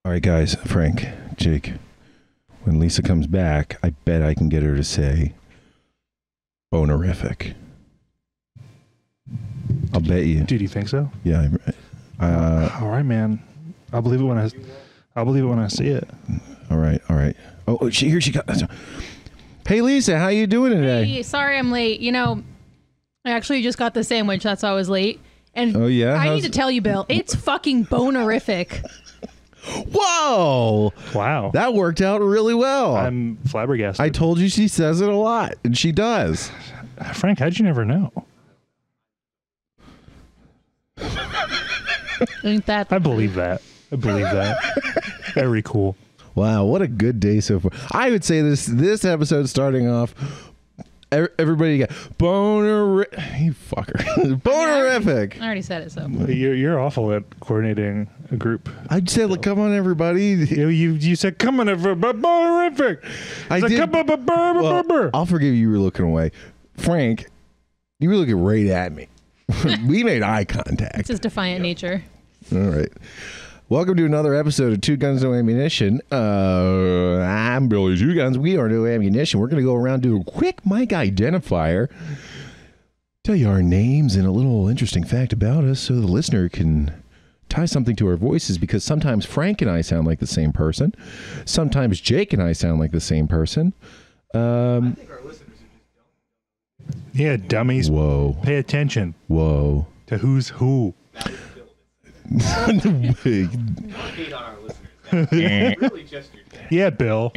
All right, guys, Frank, Jake, when Lisa comes back, I bet I can get her to say bonerific. I'll bet you. Dude, you think so? Yeah. All right, man. I'll believe it when I see it. All right. Oh, here she comes. Hey, Lisa, how you doing today? Hey, sorry I'm late. You know, I actually just got the sandwich. That's why I was late. And oh, yeah? I need to tell you, Bill, it's fucking bonerific. Whoa! Wow. That worked out really well. I'm flabbergasted. I told you she says it a lot, and she does. Frank, how'd you never know? Ain't that? I believe that. Very cool. Wow, what a good day so far. I would say this episode starting off, everybody got you fucker. Bonerific. I already said it, so. You're awful at coordinating a group. I said, like, come on, everybody. You said, come on, everybody. Bonerific. I did. Well, I'll forgive you were looking away. Frank, you were looking right at me. We made eye contact. It's his defiant nature. All right. Welcome to another episode of Two Guns, No Ammunition. I'm Billy Two Guns. We are No Ammunition. We're going to go around, do a quick mic identifier, tell you our names and a little interesting fact about us so the listener can tie something to our voices, because sometimes Frank and I sound like the same person. Sometimes Jake and I sound like the same person. I think our listeners are just Yeah, dummies. Whoa. Pay attention. Whoa. To who's who. hate on our listeners. Really just your dad. Yeah, Bill.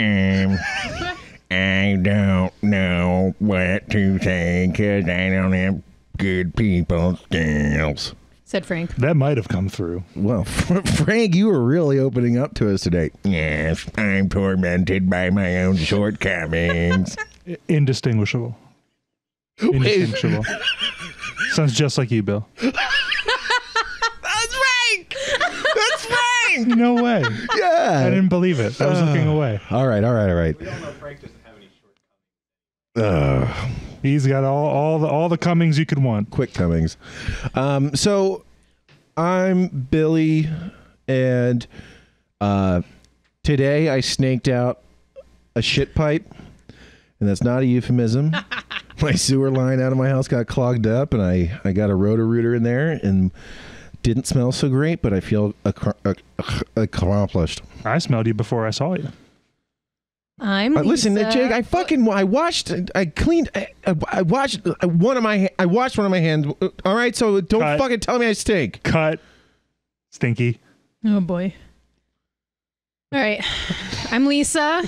I don't know what to say because I don't have good people skills. Said Frank. That might have come through. Well, Frank, you were really opening up to us today. Yes, I'm tormented by my own shortcomings. Indistinguishable. Indistinguishable. Sounds just like you, Bill. That's Frank! That's Frank! No way. Yeah. I didn't believe it. I was looking away. All right. We all know Frank doesn't have any shortcomings. He's got all the comings you could want. Quick comings. So I'm Billy, and today I snaked out a shit pipe, and that's not a euphemism. My sewer line out of my house got clogged up, and I got a roto-rooter in there, and didn't smell so great, but I feel accomplished. I smelled you before I saw you. I'm Listen, Lisa. Jake, I washed one of my hands. All right, so don't Cut. fucking tell me I stink. Cut. Stinky. Oh, boy. All right. I'm Lisa.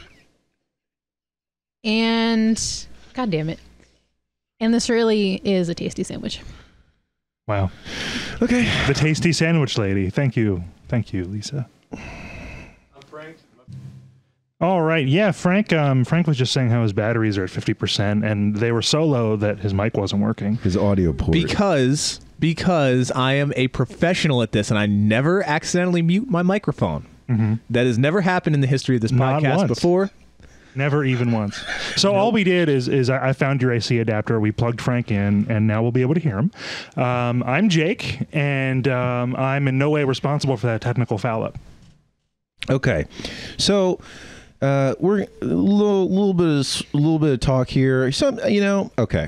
And God damn it. And this really is a tasty sandwich. Wow. Okay. The tasty sandwich lady. Thank you. Thank you, Lisa. I'm Frank. All right. Yeah, Frank was just saying how his batteries are at 50%, and they were so low that his mic wasn't working. His audio port. Because I am a professional at this, and I never accidentally mute my microphone. Mm-hmm. That has never happened in the history of this Not podcast once. before. Never even once. So all we did is I found your AC adapter. We plugged Frank in, and now we'll be able to hear him. I'm Jake, and I'm in no way responsible for that technical foul up. Okay, so we're a little bit of talk here. Okay.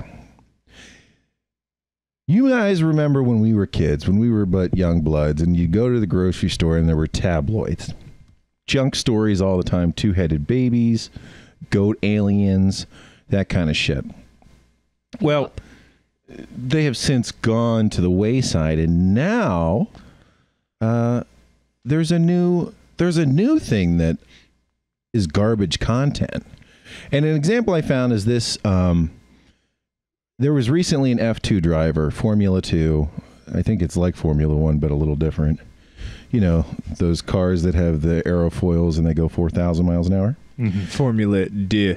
You guys remember when we were kids, when we were but young bloods, and you go to the grocery store and there were tabloids, junk stories all the time, two-headed babies, goat aliens, that kind of shit. Well, they have since gone to the wayside, and now there's a new thing that is garbage content. And an example I found is this. There was recently an F2 driver, Formula 2. I think it's like Formula 1, but a little different. You know, those cars that have the aerofoils and they go 4,000 miles an hour. Mm-hmm. Formula D.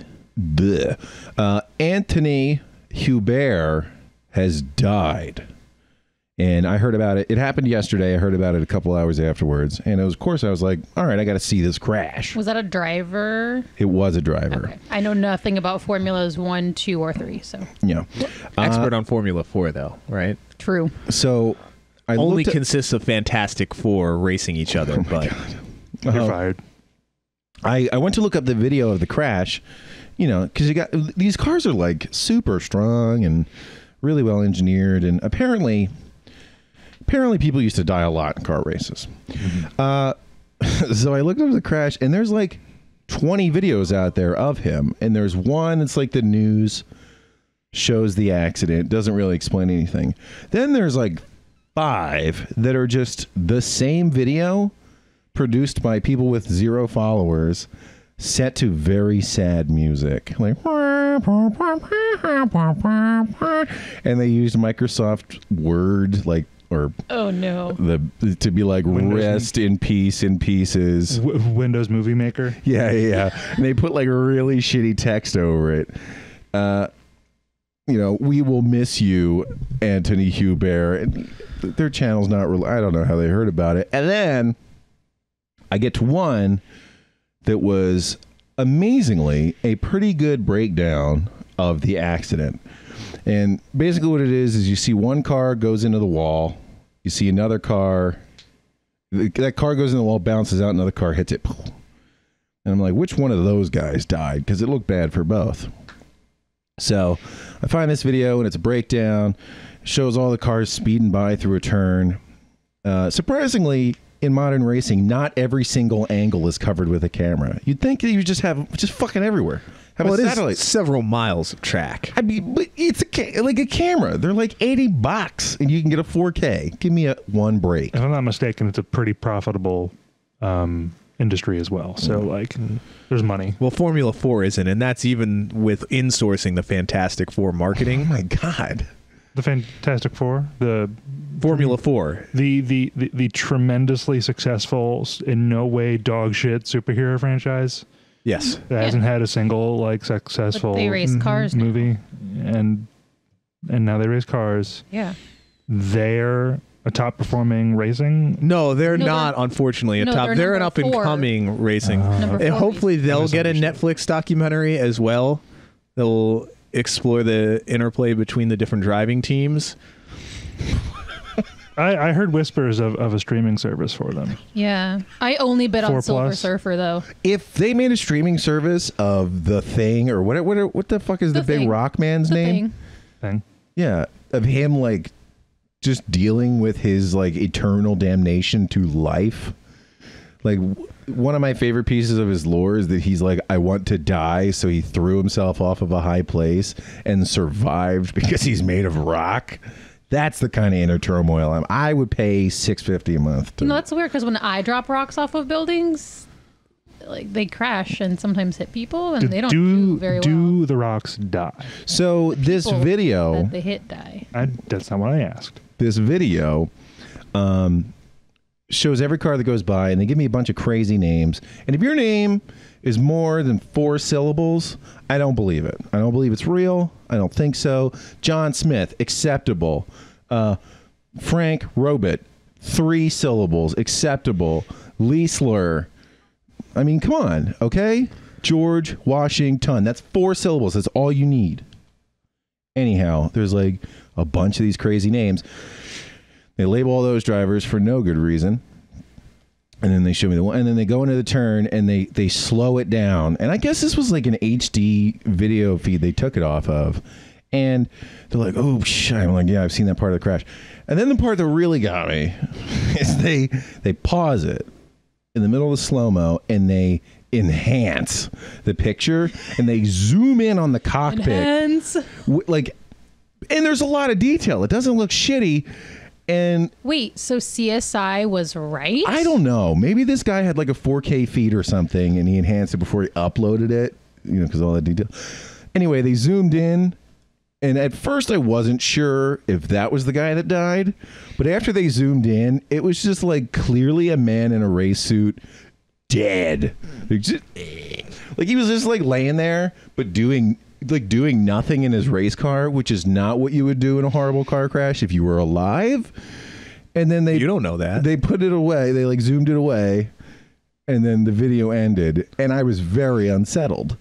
Anthony Hubert has died. And I heard about it. It happened yesterday. I heard about it a couple hours afterwards. And of course, I was like, all right, I got to see this crash. Was that a driver? It was a driver. Okay. I know nothing about Formulas 1, 2, or 3, so. Yeah. Expert on Formula 4, though, right? True. So I only looked at, consists of Fantastic Four racing each other. Oh my but God. You're fired. I went to look up the video of the crash, you know, because these cars are like super strong and really well engineered, and apparently people used to die a lot in car races. So I looked up the crash, and there's like 20 videos out there of him, and there's one that's like the news shows the accident, doesn't really explain anything. Then there's like 5 that are just the same video produced by people with 0 followers, set to very sad music, like, and they used Microsoft Word, like, or Oh no. to be like Windows rest in peace in pieces. Windows Movie Maker. Yeah. And they put like really shitty text over it. You know, we will miss you, Anthony Hubert. And their channel's not real. I don't know how they heard about it. And then I get to one that was amazingly a pretty good breakdown of the accident. And basically what it is you see one car goes into the wall. You see another car. That car goes in the wall, bounces out, another car hits it. And I'm like, which one of those guys died? Because it looked bad for both. So I find this video, and it's a breakdown. It shows all the cars speeding by through a turn. Surprisingly, in modern racing, not every single angle is covered with a camera. You'd think that you just have just fucking everywhere. Have a satellite. Is several miles of track. I mean, but it's like a camera. They're like $80, and you can get a 4K. Give me one break. If I'm not mistaken, it's a pretty profitable industry as well. So like, there's money. Well, Formula 4 isn't, and that's even with insourcing the Fantastic Four marketing. Oh my God. The Fantastic Four, the Formula 4. The tremendously successful, in no way dog shit superhero franchise. Yes. That hasn't had a single like successful But they race cars now. movie, and now they race cars. Yeah. They're a top performing racing. No, they're No, not, they're- unfortunately, a no, top. they're They're an number up and 4. coming racing. Number And 4 hopefully they'll get a misunderstood. Netflix documentary as well. They'll explore the interplay between the different driving teams. I heard whispers of a streaming service for them. Yeah. I only bet 4 on Silver Plus. Surfer though. If they made a streaming service of The Thing, or what the fuck is the big Thing. rock man's The name? thing. Thing. Yeah, of him like just dealing with his like eternal damnation to life. Like one of my favorite pieces of his lore is that he's like, I want to die, so he threw himself off of a high place and survived because he's made of rock. That's the kind of inner turmoil I would pay $6.50 a month. No, that's weird because when I drop rocks off of buildings, like they crash and sometimes hit people, and they don't do very well. Do the rocks die? So this People video, that they hit die. That's not what I asked. this video shows every car that goes by, and they give me a bunch of crazy names. And if your name is more than 4 syllables, I don't believe it. I don't believe it's real. I don't think so. John Smith, acceptable. Frank Robit, 3 syllables, acceptable. Leisler, I mean, come on, okay? George Washington, that's 4 syllables. That's all you need. Anyhow, there's like a bunch of these crazy names. They label all those drivers for no good reason. And then they show me the one, and then they go into the turn and they slow it down. And I guess this was like an HD video feed they took it off of. And they're like, oh, shit. I'm like, yeah, I've seen that part of the crash. And then the part that really got me is they pause it in the middle of the slow-mo and they enhance the picture and they zoom in on the cockpit. Enhance. And there's a lot of detail. It doesn't look shitty. And Wait, so CSI was right? I don't know. Maybe this guy had like a 4K feed or something, and he enhanced it before he uploaded it. You know, because all that detail. Anyway, they zoomed in, and at first I wasn't sure if that was the guy that died, but after they zoomed in, it was just like clearly a man in a race suit, dead. Like he was just like laying there, but doing nothing in his race car, which is not what you would do in a horrible car crash if you were alive. And then You don't know that. they put it away. They like zoomed it away, and then the video ended, and I was very unsettled.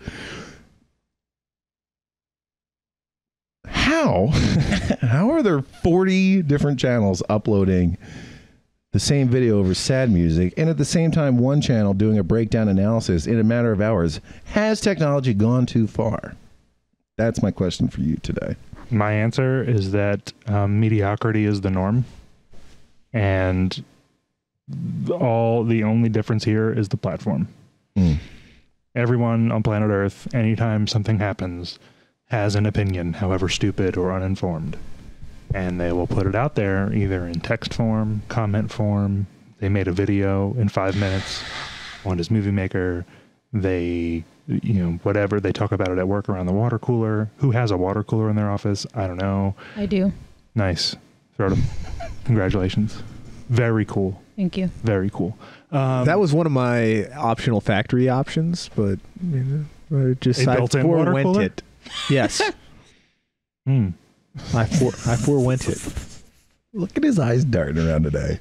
How are there 40 different channels uploading the same video over sad music, and at the same time one channel doing a breakdown analysis in a matter of hours. Has technology gone too far? That's my question for you today. My answer is that mediocrity is the norm, and the only difference here is the platform. Everyone on planet Earth, anytime something happens, has an opinion, however stupid or uninformed. And they will put it out there either in text form, comment form. They made a video in 5 minutes on his movie maker. They, whatever. They talk about it at work around the water cooler. Who has a water cooler in their office? I don't know. I do. Nice. Sort of. Congratulations. Very cool. Thank you. Very cool. That was one of my optional factory options, but I forewent it. Yes. I forewent it. Look at his eyes darting around today.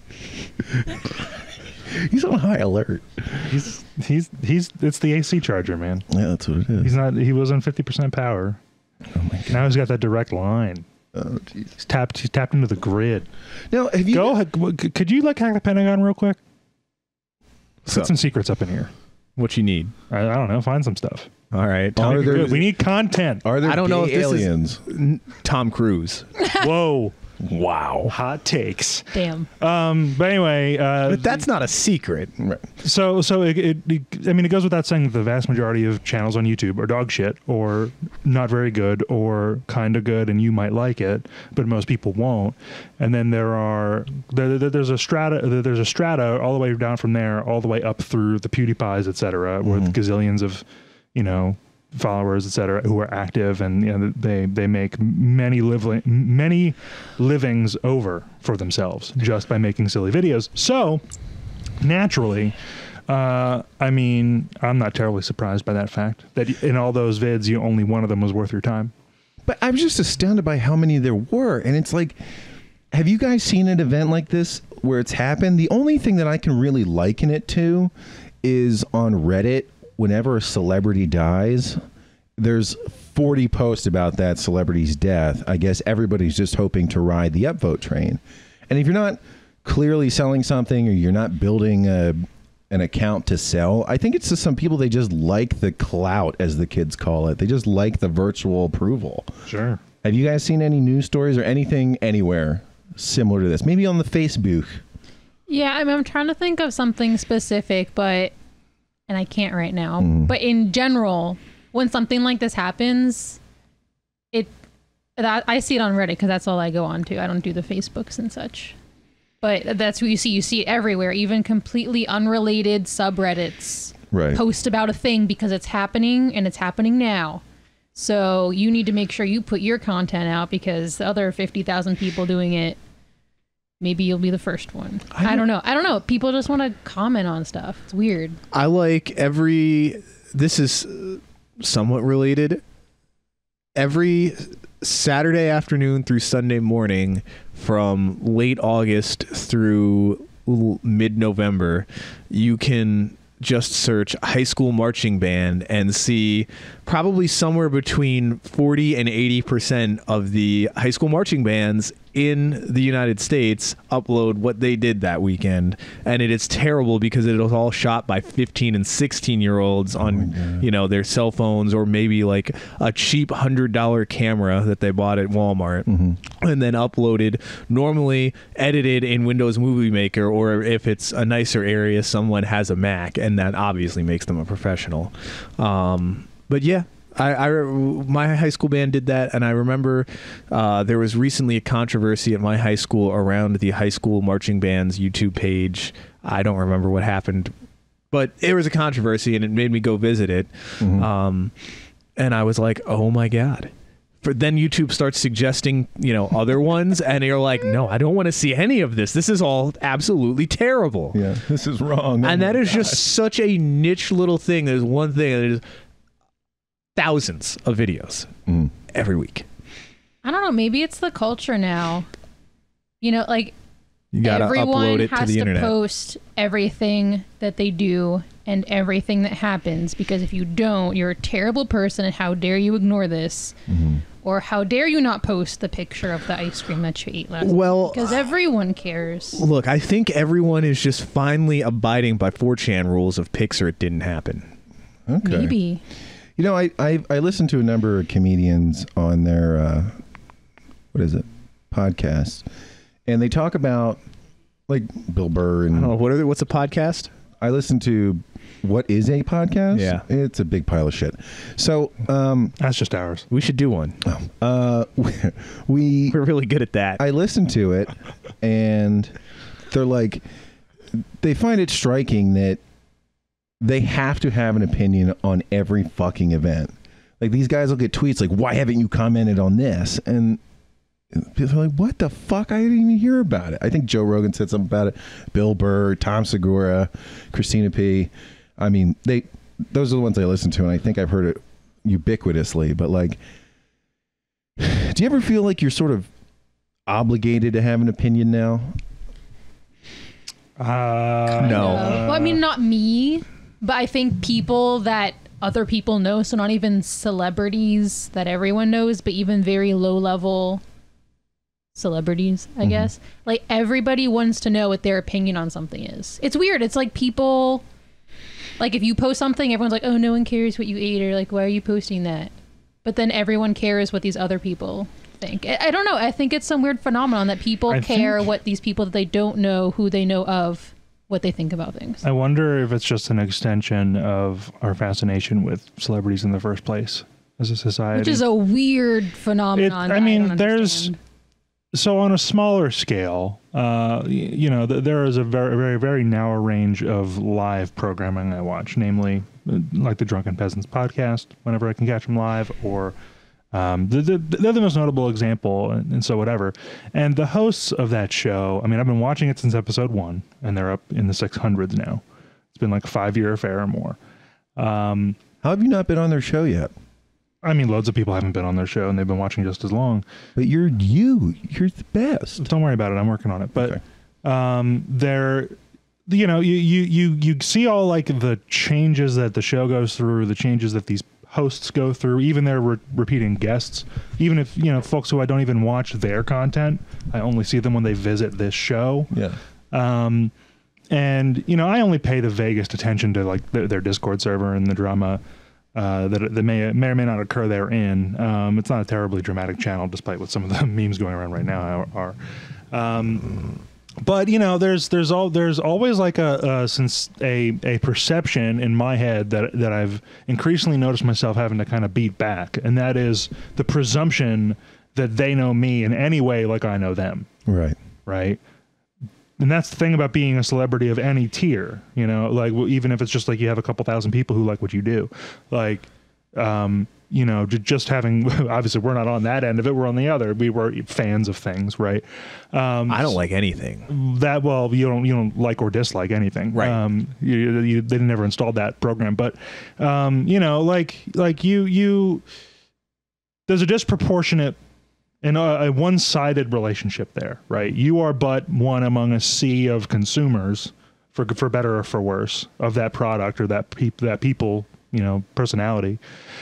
He's on high alert. He's it's the AC charger, man. Yeah, that's what it is. He was on 50% power. Oh my god. Now he's got that direct line. Oh jeez. He's tapped into the grid. Now, have you could you hack the Pentagon real quick? So, Put some secrets up in here. what you need? I don't know. Find some stuff. All right. Are there- Good. We need content. Are there I don't know if gay this is- aliens? Tom Cruise. Whoa. Wow. Hot takes. Damn. But anyway, But that's not a secret. Right. so it goes without saying that the vast majority of channels on YouTube are dog shit or not very good or kind of good, and you might like it, but most people won't. And then there's a strata all the way down from there, all the way up through the PewDiePies, etc., with gazillions of followers, etc., who are active, and they make many livings over for themselves just by making silly videos. So naturally, I'm not terribly surprised by that fact that in all those vids, only one of them was worth your time. But I was just astounded by how many there were, and it's like, have you guys seen an event like this where it's happened? The only thing that I can really liken it to is on Reddit. Whenever a celebrity dies, there's 40 posts about that celebrity's death. I guess everybody's just hoping to ride the upvote train. And if you're not clearly selling something, or you're not building an account to sell, I think it's just some people, they just like the clout, as the kids call it. They just like the virtual approval. Sure. Have you guys seen any news stories or anything anywhere similar to this? Maybe on the Facebook. Yeah, I'm trying to think of something specific, and I can't right now. But in general, when something like this happens, I see it on Reddit because that's all I go on to. I don't do the Facebooks and such. But that's what you see. You see it everywhere, even completely unrelated subreddits post about a thing because it's happening, and it's happening now. So you need to make sure you put your content out, because the other 50,000 people doing it, maybe you'll be the first one. I don't know. People just want to comment on stuff. It's weird. I like this is somewhat related. Every Saturday afternoon through Sunday morning from late August through mid-November, you can just search high school marching band and see probably somewhere between 40 and 80% of the high school marching bands in the United States upload what they did that weekend. And it is terrible because it was all shot by 15 and 16-year-olds on their cell phones, or maybe like a cheap $100 camera that they bought at Walmart, and then uploaded, normally edited in Windows Movie Maker, or if it's a nicer area, someone has a Mac, and that obviously makes them a professional. But yeah, my high school band did that, and I remember there was recently a controversy at my high school around the high school marching band's YouTube page. I don't remember what happened, but there was a controversy, and it made me go visit it. And I was like, oh my god. Then YouTube starts suggesting, other ones, and you're like, no, I don't want to see any of this. This is all absolutely terrible. Yeah, this is wrong. And that is just such a niche little thing. There's one thing that is thousands of videos every week. I don't know. Maybe it's the culture now. You gotta everyone upload it to the internet. has to post everything that they do and everything that happens, because if you don't, you're a terrible person, and how dare you ignore this? Or how dare you not post the picture of the ice cream that you ate last night? Well, because everyone cares. Look, I think everyone is just finally abiding by 4chan rules of pics or it didn't happen. Okay. Maybe. You know, I listened to a number of comedians on their podcasts, and they talk about like Bill Burr and What's a podcast? I listen to What Is a Podcast? Yeah. It's a big pile of shit. So that's just ours. We should do one. We're really good at that. I listened to it, and they're like, they find it striking that they have to have an opinion on every fucking event. Like, these guys will get tweets like, why haven't you commented on this? And people are like, what the fuck? I didn't even hear about it. I think Joe Rogan said something about it. Bill Burr, Tom Segura, Christina P. I mean, those are the ones I listen to, and I think I've heard it ubiquitously. But like, do you ever feel like you're sort of obligated to have an opinion now? No. Well, I mean, not me, but I think people that other people know, so not even celebrities that everyone knows, but even very low level celebrities, I guess. Like, everybody wants to know what their opinion on something is. It's weird. It's like people, like, if you post something, everyone's like, oh, no one cares what you ate, or like, why are you posting that? But then everyone cares what these other people think. I don't know. I think it's some weird phenomenon that people care what these people that they don't know, who they know of, what they think about things. I wonder if it's just an extension of our fascination with celebrities in the first place as a society. Which is a weird phenomenon. So on a smaller scale, you know, there is a very, very, very narrow range of live programming I watch, namely like the Drunken Peasants podcast, whenever I can catch them live, or they're the most notable example, and so whatever. And the hosts of that show, I mean, I've been watching it since episode 1, and they're up in the 600s now. It's been like a 5-year affair or more. How have you not been on their show yet? I mean, loads of people haven't been on their show, and they've been watching just as long. But you're the best. Don't worry about it. I'm working on it. But they're, you know, you see all like the changes that the show goes through, the changes that these hosts go through, even their repeating guests. Even if, you know, folks who I don't even watch their content, I only see them when they visit this show. Yeah. And, you know, I only pay the vaguest attention to like their Discord server and the drama that may or may not occur therein. It's not a terribly dramatic channel, despite what some of the memes going around right now are. But you know, there's always like a perception in my head that I've increasingly noticed myself having to kind of beat back, and that is the presumption that they know me in any way like I know them. Right. And that's the thing about being a celebrity of any tier, you know, like even if it's just like you have a couple thousand people who like what you do, like, you know, just having, obviously we're not on that end of it. We're on the other. We were fans of things. Right. I don't like anything you don't like or dislike anything. Right. They never installed that program, but, you know, like you, there's a disproportionate and a one-sided relationship there, right? You are but one among a sea of consumers, for better or for worse, of that product or that people, you know, personality.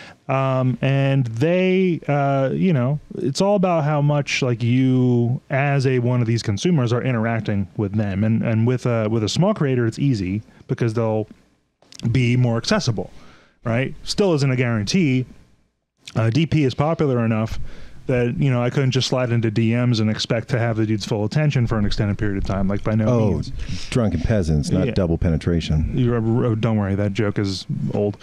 And they, you know, it's all about how much like you, as one of these consumers, are interacting with them. And with a small creator, it's easy because they'll be more accessible, right? Still isn't a guarantee. DP is popular enough that, you know, I couldn't just slide into DMs and expect to have the dude's full attention for an extended period of time. Like, by no means. Drunken Peasants, not double penetration. Don't worry, that joke is old.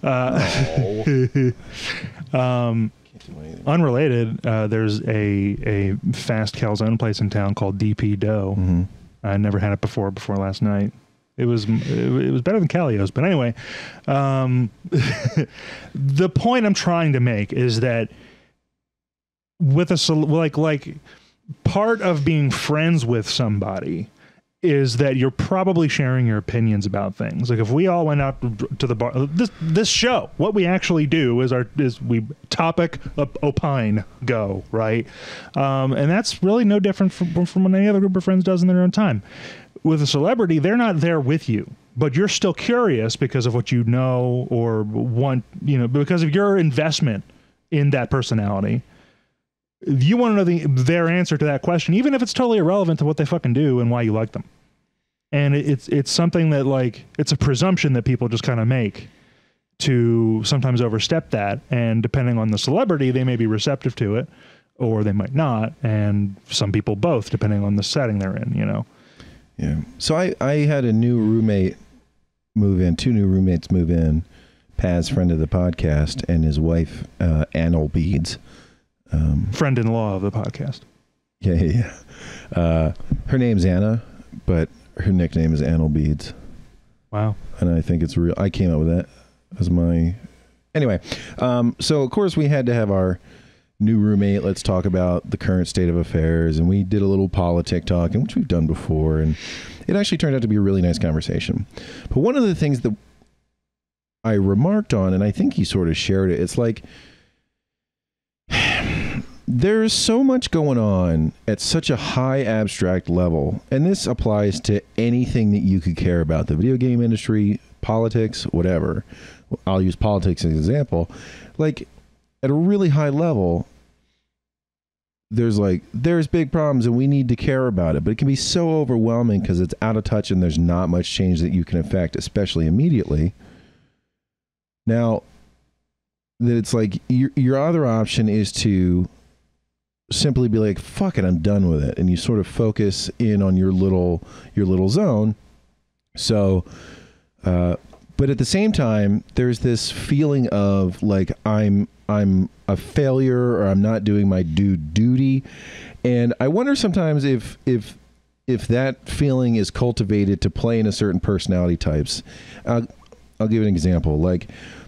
Unrelated, there's a fast calzone place in town called DP Dough. Mm-hmm. I never had it before last night. It was better than Calio's, but anyway, the point I'm trying to make is that with like part of being friends with somebody is that you're probably sharing your opinions about things. Like if we all went out to the bar, this show, what we actually do is we topic, opine, go, right? And that's really no different from what any other group of friends does in their own time. With a celebrity, they're not there with you, but you're still curious because of what you know or want, you know, because of your investment in that personality. you want to know their answer to that question, even if it's totally irrelevant to what they fucking do and why you like them. And it's something that, like, it's a presumption that people just kind of make to sometimes overstep that. And depending on the celebrity, they may be receptive to it or they might not. And some people both, depending on the setting they're in, you know? Yeah. So I had a new roommate move in, 2 new roommates move in, Paz, friend of the podcast, and his wife, Anal Beads. Friend-in-law of the podcast. Yeah. Her name's Anna, but her nickname is Anal Beads. Wow. And I think it's real. I came up with that as my... Anyway, so of course we had to have our new roommate. Let's talk about the current state of affairs. And we did a little politic talking, which we've done before. And it actually turned out to be a really nice conversation. But one of the things that I remarked on, and I think he sort of shared it, it's like... There's so much going on at such a high abstract level, and this applies to anything that you could care about, the video game industry, politics, whatever. I'll use politics as an example. Like, at a really high level, there's big problems and we need to care about it, but it can be so overwhelming because it's out of touch and there's not much change that you can affect, especially immediately. Now, that it's like your other option is to simply be like, fuck it, I'm done with it. And you sort of focus in on your little zone. So, but at the same time, there's this feeling of like, I'm a failure or I'm not doing my due duty. And I wonder sometimes if that feeling is cultivated to play into certain personality types. I'll give an example. Like,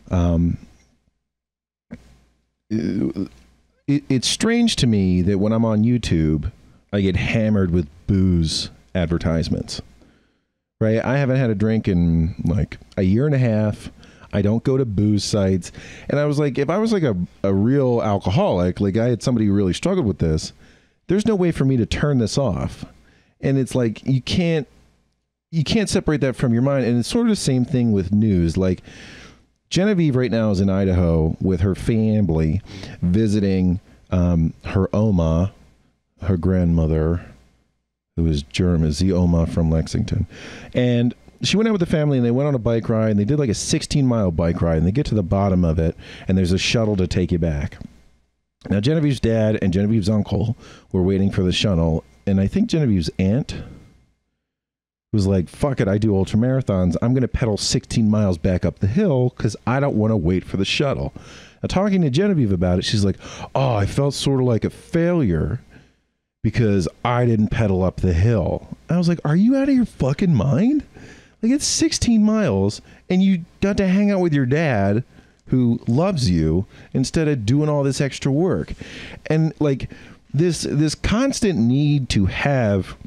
it's strange to me that when I'm on YouTube, I get hammered with booze advertisements, right? I haven't had a drink in like a year and a half. I don't go to booze sites. And I was like, if I was like a real alcoholic, like I had somebody who really struggled with this, there's no way for me to turn this off. And it's like, you can't separate that from your mind. And it's sort of the same thing with news. Like, Genevieve right now is in Idaho with her family visiting her Oma, her grandmother, who is German, is the Oma from Lexington. And she went out with the family and they went on a bike ride and they did like a 16-mile bike ride and they get to the bottom of it and there's a shuttle to take you back. Now, Genevieve's dad and Genevieve's uncle were waiting for the shuttle, and I think Genevieve's aunt was like, fuck it, I do ultra marathons. I'm going to pedal 16 miles back up the hill because I don't want to wait for the shuttle. Now, talking to Genevieve about it, she's like, oh, I felt sort of like a failure because I didn't pedal up the hill. I was like, are you out of your fucking mind? Like, it's 16 miles and you got to hang out with your dad who loves you instead of doing all this extra work. And like this constant need to have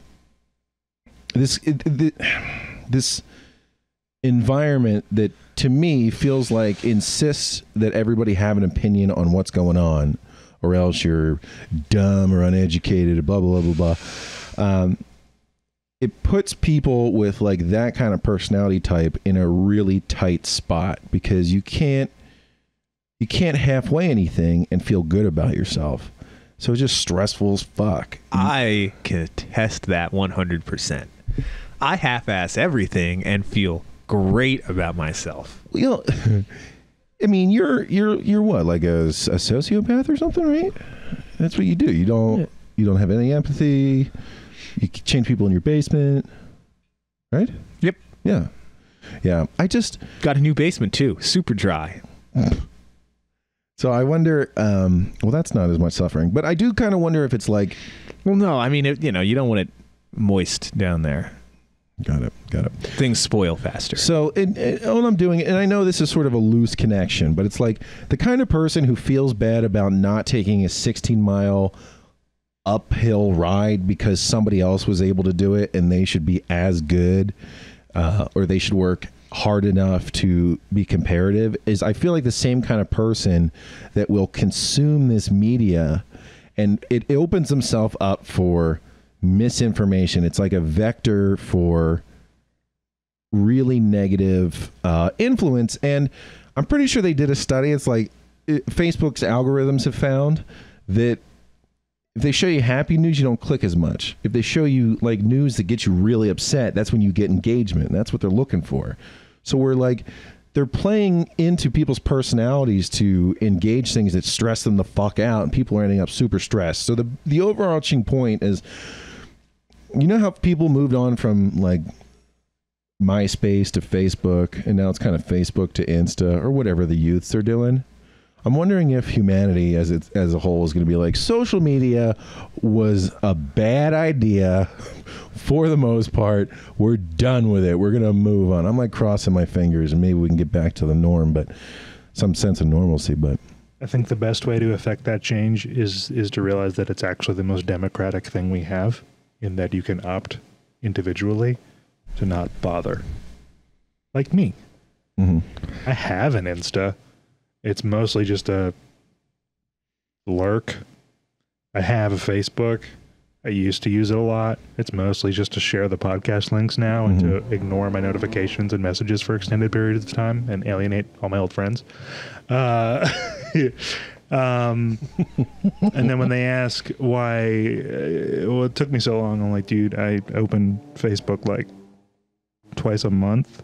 this environment that to me feels like insists that everybody have an opinion on what's going on, or else you're dumb or uneducated, blah blah blah blah blah. It puts people with like that kind of personality type in a really tight spot because you can't halfway anything and feel good about yourself. So it's just stressful as fuck. I can attest that 100%. I half-ass everything and feel great about myself. You know, I mean, you're what, like a sociopath or something, right? That's what you do. You don't have any empathy. You change people in your basement, right? Yep. Yeah. I just got a new basement too. Super dry. So I wonder, well, that's not as much suffering, but I do kind of wonder if it's like, well, no, I mean, you don't want it moist down there. Got it. Things spoil faster. So all I'm doing, and I know this is sort of a loose connection, but it's like the kind of person who feels bad about not taking a 16-mile uphill ride because somebody else was able to do it and they should be as good, or they should work hard enough to be comparative, is I feel like the same kind of person that will consume this media, and it opens himself up for misinformation. It's like a vector for really negative influence. And I'm pretty sure they did a study. It's like Facebook's algorithms have found that If they show you happy news, you don't click as much. If they show you like news that gets you really upset, that's when you get engagement. That's what they're looking for. So we're like, they're playing into people's personalities to engage things that stress them the fuck out, and people are ending up super stressed. So the overarching point is, you know how people moved on from like MySpace to Facebook, and now it's kind of Facebook to Insta or whatever the youths are doing. I'm wondering if humanity as a whole is going to be like, social media was a bad idea for the most part. We're done with it. We're going to move on. I'm like crossing my fingers and maybe we can get back to the norm, but some sense of normalcy. But I think the best way to affect that change is to realize that it's actually the most democratic thing we have, in that you can opt individually to not bother. Like me. Mm-hmm. I have an Insta. It's mostly just a lurk. I have a Facebook. I used to use it a lot. It's mostly just to share the podcast links now and to ignore my notifications and messages for extended periods of time and alienate all my old friends. And then when they ask why, well, it took me so long, I'm like, dude, I open Facebook like twice a month.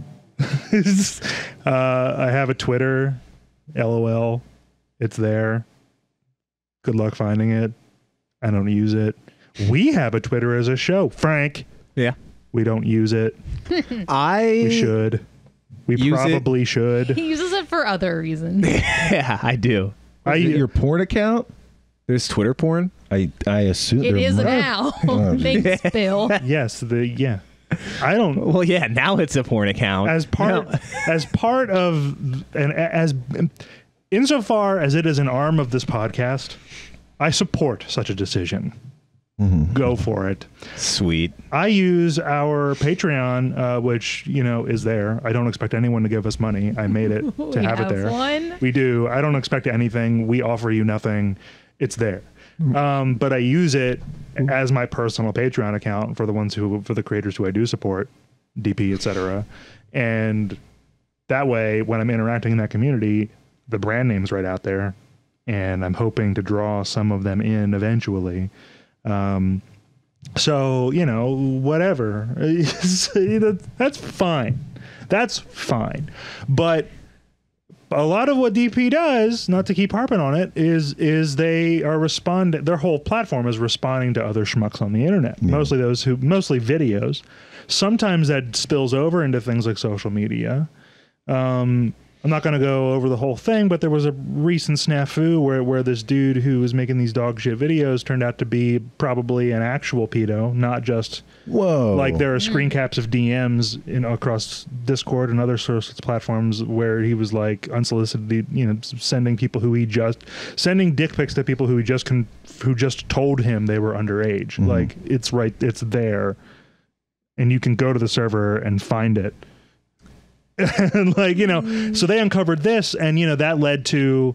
I have a Twitter. LOL, it's there. Good luck finding it. I don't use it. We have a Twitter as a show, Frank. Yeah, we don't use it. We should. We probably should. He uses it for other reasons. Yeah, I do. Your porn account? There's Twitter porn. I assume it is now. Thanks, Bill. Yes, I don't. Well, yeah, now it's a porn account. As part of, and as insofar as it is an arm of this podcast, I support such a decision. Mm-hmm. Go for it. Sweet. I use our Patreon, which is there. I don't expect anyone to give us money. I made it to have it there. One. We do. I don't expect anything. We offer you nothing. It's there. But I use it as my personal Patreon account for the creators who I do support, DP, etc. And that way, when I'm interacting in that community, the brand name's right out there, and I'm hoping to draw some of them in eventually. So, whatever. That's fine. That's fine. But a lot of what DP does, not to keep harping on it, is they are responding. Their whole platform is responding to other schmucks on the internet. Yeah. Mostly videos. Sometimes that spills over into things like social media. I'm not going to go over the whole thing, but there was a recent snafu where this dude who was making these dog shit videos turned out to be probably an actual pedo, not just like there are screen caps of DMs across Discord and other sorts of platforms where he was like unsolicited, sending dick pics to people who just told him they were underage. Mm-hmm. Like it's there, and you can go to the server and find it. And so they uncovered this, and that led to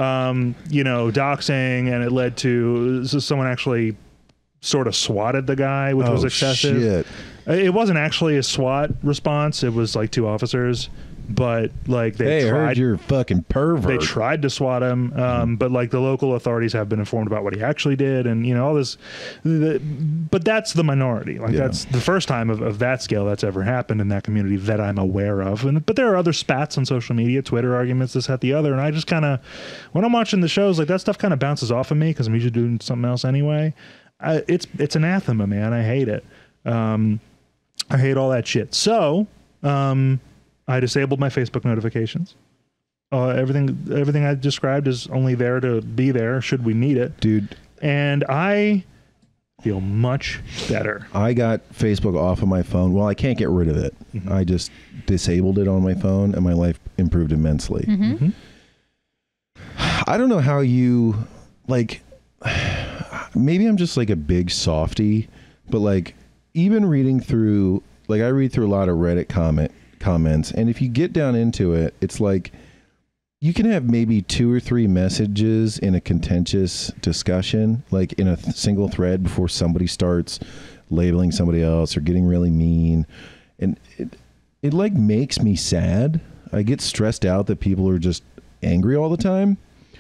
doxing, and it led to someone actually sort of swatted the guy, which was excessive. Shit. It wasn't actually a SWAT response. It was like two officers, but like they tried. Heard you're a fucking pervert. They tried to SWAT him, but like the local authorities have been informed about what he actually did, and all this. But that's the minority. Like that's the first time of that scale that's ever happened in that community that I'm aware of. But there are other spats on social media, Twitter arguments, this, that, the other, and I just kind of, when I'm watching the shows, like that stuff kind of bounces off of me because I'm usually doing something else anyway. It's anathema, man. I hate it. I hate all that shit. So, I disabled my Facebook notifications. Everything I described is only there to be there should we need it. Dude. And I feel much better. I got Facebook off of my phone. Well, I can't get rid of it. Mm-hmm. I just disabled it on my phone, and my life improved immensely. Mm-hmm. I don't know how you, like, maybe I'm just like a big softy, but like, even reading through, like I read through a lot of Reddit comments, and if you get down into it, it's like you can have maybe 2 or 3 messages in a contentious discussion, like in a single thread before somebody starts labeling somebody else or getting really mean, and it like makes me sad. I get stressed out that people are just angry all the time.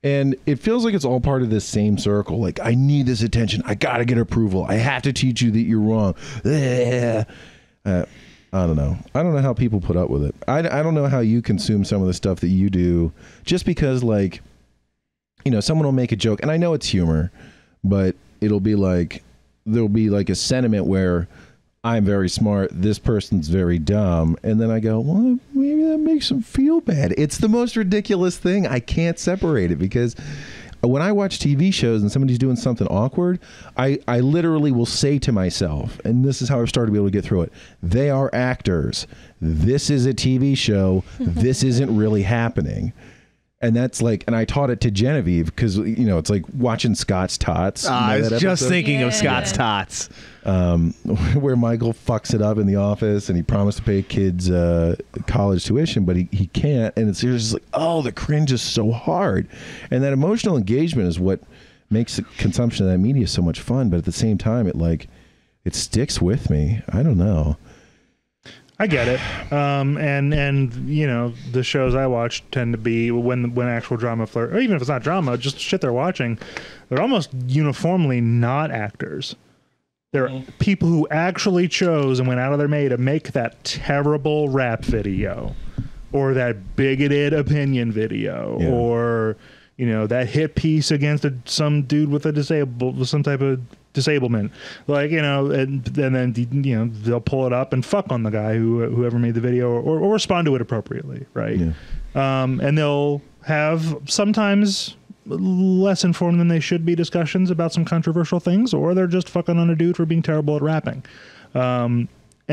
And it feels like it's all part of this same circle. Like, I need this attention. I got to get approval. I have to teach you that you're wrong. I don't know. I don't know how people put up with it. I don't know how you consume some of the stuff that you do just because, like, you know, someone will make a joke. And I know it's humor, but it'll be like, there'll be like a sentiment where I'm very smart, this person's very dumb, and then I go, well, maybe that makes them feel bad. It's the most ridiculous thing. I can't separate it because when I watch TV shows and somebody's doing something awkward, I literally will say to myself, and this is how I've started to be able to get through it, they are actors. This is a TV show. This isn't really happening. And that's like, and I taught it to Genevieve because, you know, it's like watching Scott's Tots. I was just thinking of Scott's Tots. Where Michael fucks it up in the office and he promised to pay kids college tuition, but he can't. And it's just like, oh, the cringe is so hard. And that emotional engagement is what makes the consumption of that media so much fun. But at the same time, it sticks with me. I don't know. I get it. And you know, the shows I watch tend to be when actual drama flirt, or even if it's not drama, just shit they're watching, they're almost uniformly not actors. They're people who actually chose and went out of their way to make that terrible rap video or that bigoted opinion video or, you know, that hit piece against some dude with some type of disablement, like, you know, and then, you know, they'll pull it up and fuck on the guy whoever made the video or respond to it appropriately, right? And they'll have sometimes less informed than they should be discussions about some controversial things, or they're just fucking on a dude for being terrible at rapping. And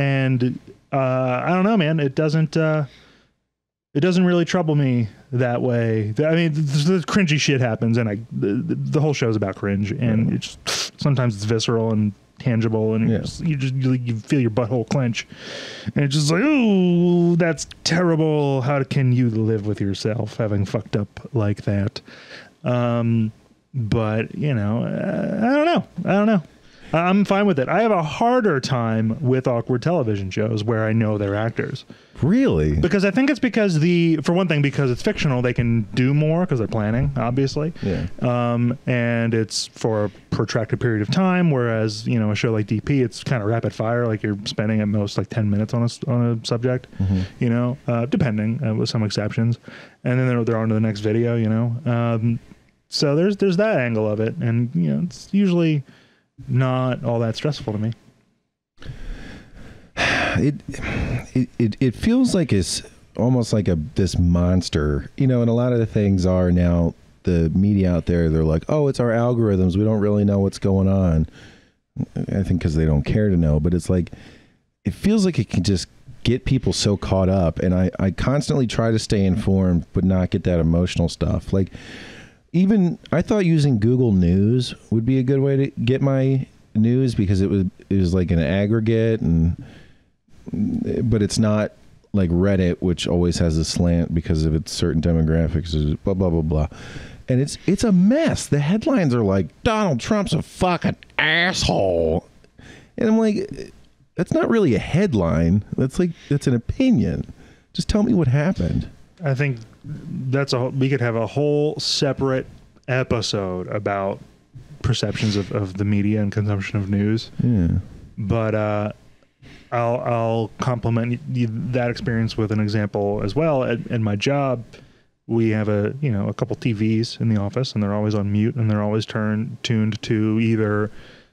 I don't know, man, it doesn't really trouble me that way. I mean, the cringy shit happens, and the whole show's about cringe, and it's sometimes it's visceral and tangible, and you feel your butthole clench, and it's just like, oh, that's terrible. How can you live with yourself having fucked up like that? But you know, I don't know. I'm fine with it. I have a harder time with awkward television shows where I know they're actors. Really? Because I think it's because for one thing, because it's fictional, they can do more because they're planning, obviously. Yeah. And it's for a protracted period of time, whereas, you know, a show like DP, it's kind of rapid fire. Like you're spending at most like 10 minutes on a subject, you know, depending with some exceptions. And then they're on to the next video, you know. So there's that angle of it. And, you know, it's usually not all that stressful to me. It feels like it's almost like this monster, you know, and a lot of the things are now the media out there, they're like, oh, it's our algorithms, we don't really know what's going on. I think because they don't care to know, but it's like, it feels like it can just get people so caught up, and I constantly try to stay informed but not get that emotional stuff. Like, even I thought using Google News would be a good way to get my news, because it was like an aggregate, but it's not like Reddit, which always has a slant because of its certain demographics, blah blah blah blah. And it's a mess. The headlines are like, Donald Trump's a fucking asshole, and I'm like, that's not really a headline. That's an opinion. Just tell me what happened. I think we could have a whole separate episode about perceptions of the media and consumption of news. Yeah. But I'll complement that experience with an example as well. At my job, we have a couple TVs in the office, and they're always on mute, and they're always tuned to either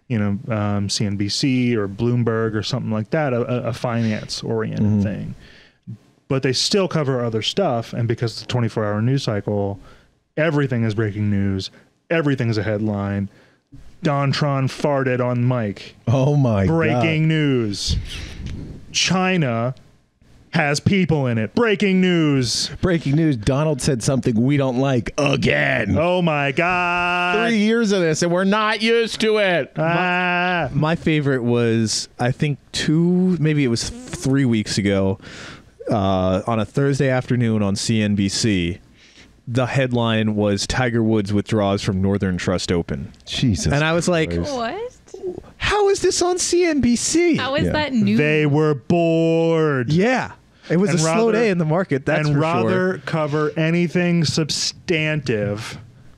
CNBC or Bloomberg or something like that, a finance oriented thing. But they still cover other stuff, and because it's a 24-hour news cycle, everything is breaking news. Everything's a headline. Dontron farted on mic. Oh my God. Breaking news. China has people in it. Breaking news. Breaking news. Donald said something we don't like again. Oh my God. 3 years of this, and we're not used to it. My favorite was, I think 3 weeks ago, on a Thursday afternoon on CNBC. The headline was Tiger Woods withdraws from Northern Trust Open. Jesus. And I was like, what? How is this on CNBC? How is that new? They were bored. Yeah. It was a slow day in the market, that's for sure. And rather cover anything substantive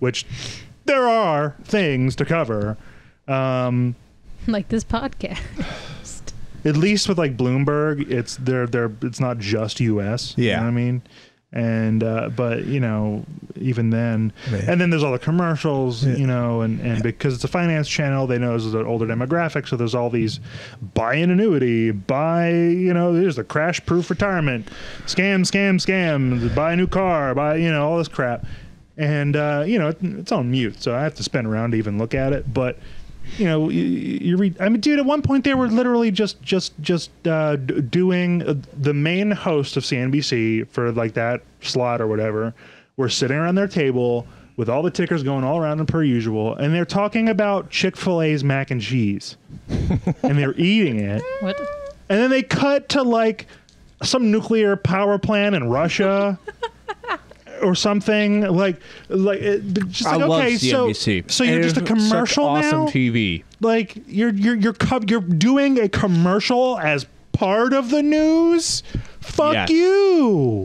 which there are things to cover. Like this podcast. At least with like Bloomberg, it's not just U.S. Yeah. You know what I mean? And but you know, even then, and then there's all the commercials, you know, and because it's a finance channel, they know it's an older demographic, so there's all these buy an annuity, you know, there's a crash proof retirement, scam, buy a new car, you know, all this crap, and you know, it's on mute, so I have to spin around to even look at it, but. You know, you read. I mean, dude. At one point, they were literally just doing the main host of CNBC for like that slot or whatever. Were sitting around their table with all the tickers going all around them per usual, and they're talking about Chick-fil-A's mac and cheese, and they're eating it. What? And then they cut to like some nuclear power plant in Russia. Or something like just like, I love okay, CNBC. so you're just a commercial such awesome now? TV. Like you're doing a commercial as part of the news? Fuck you,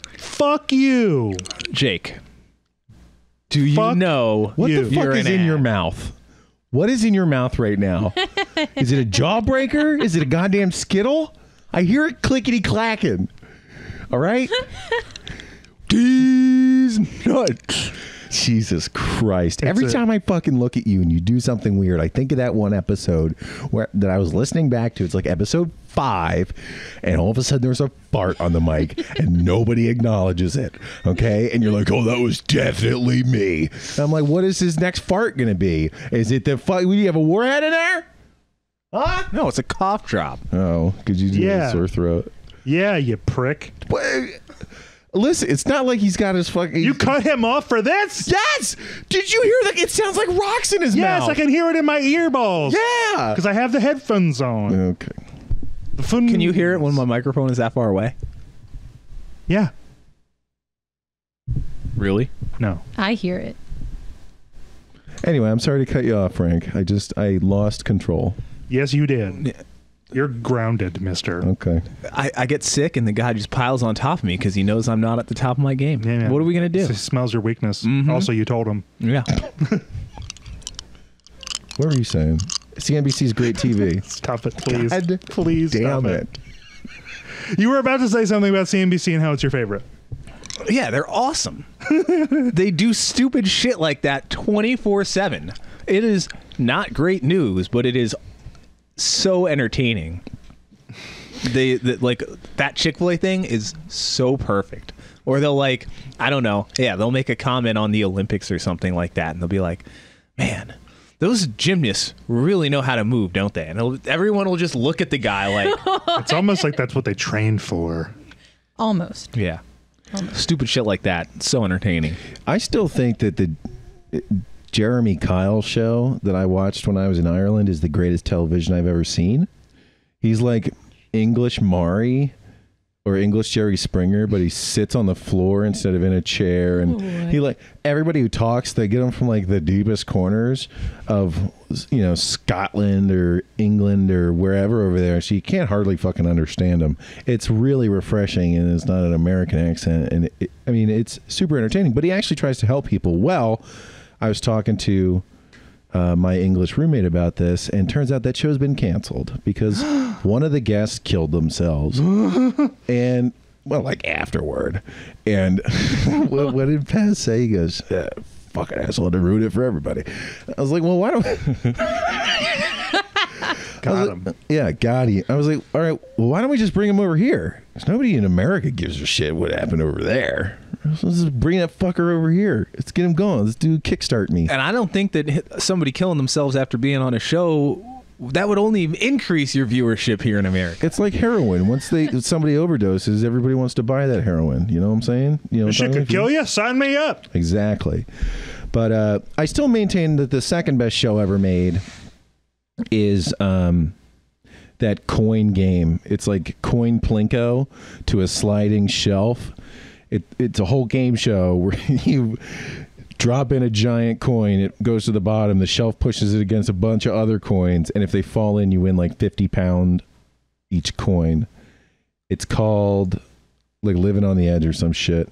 Jake. Do you know what the fuck is in your mouth? What is in your mouth right now? Is it a jawbreaker? Is it a goddamn Skittle? I hear it clickety clacking. All right. These nuts. Jesus Christ. Every time I fucking look at you and you do something weird, I think of that one episode that I was listening back to. It's like episode 5, and all of a sudden there's a fart on the mic and nobody acknowledges it. Okay? And you're like, oh, that was definitely me. And I'm like, what is his next fart going to be? Is it the fuck? Do you have a warhead in there? Huh? No, it's a cough drop. Oh, could you do a sore throat? Yeah, you prick. Listen, it's not like he's got his fucking... You cut him off for this? Yes! Did you hear that? It sounds like rocks in his mouth. Yes, I can hear it in my earballs. Yeah! Because I have the headphones on. Okay. Can you hear it when my microphone is that far away? Yeah. Really? No. I hear it. Anyway, I'm sorry to cut you off, Frank. I lost control. Yes, you did. You're grounded, mister. Okay. I get sick and the guy just piles on top of me because he knows I'm not at the top of my game. Yeah, what are we going to do? He smells your weakness. Mm-hmm. Also, you told him. Yeah. What were you saying? CNBC's great TV. Stop it, please. God please damn stop it. You were about to say something about CNBC and how it's your favorite. Yeah, they're awesome. They do stupid shit like that 24/7. It is not great news, but it is so entertaining. They like that Chick-fil-A thing is so perfect. Or they'll like, I don't know, they'll make a comment on the Olympics or something like that, and they'll be like, man, those gymnasts really know how to move, don't they? And everyone will just look at the guy like... It's almost like that's what they trained for. Almost. Yeah. Stupid shit like that. It's so entertaining. I still think that the Jeremy Kyle show that I watched when I was in Ireland is the greatest television I've ever seen. He's like English Maury or English Jerry Springer, but he sits on the floor instead of in a chair, and he like everybody who talks, they get him from like the deepest corners of, you know, Scotland or England or wherever over there, so you can't hardly fucking understand him. It's really refreshing, and it's not an American accent, and I mean, it's super entertaining, but he actually tries to help people. Well, I was talking to my English roommate about this, and turns out that show's been canceled because one of the guests killed themselves. And, well, like afterward. And what did Paz say? He goes, fucking asshole, to ruin it for everybody. I was like, well, why don't... Got him. Yeah, got him. I was like, all right, well, why don't we just bring him over here? Because nobody in America gives a shit what happened over there. Let's just bring that fucker over here. Let's get him going. Let's do Kickstart Me. And I don't think that somebody killing themselves after being on a show, that would only increase your viewership here in America. It's like heroin. Once somebody overdoses, everybody wants to buy that heroin. You know what I'm saying? You know, this shit could kill you? Sign me up. Exactly. But I still maintain that the second best show ever made is that coin game. It's like coin plinko to a sliding shelf. It's a whole game show where you drop in a giant coin, it goes to the bottom, the shelf pushes it against a bunch of other coins, and if they fall in, you win like 50 pound each coin. It's called like Living on the Edge or some shit.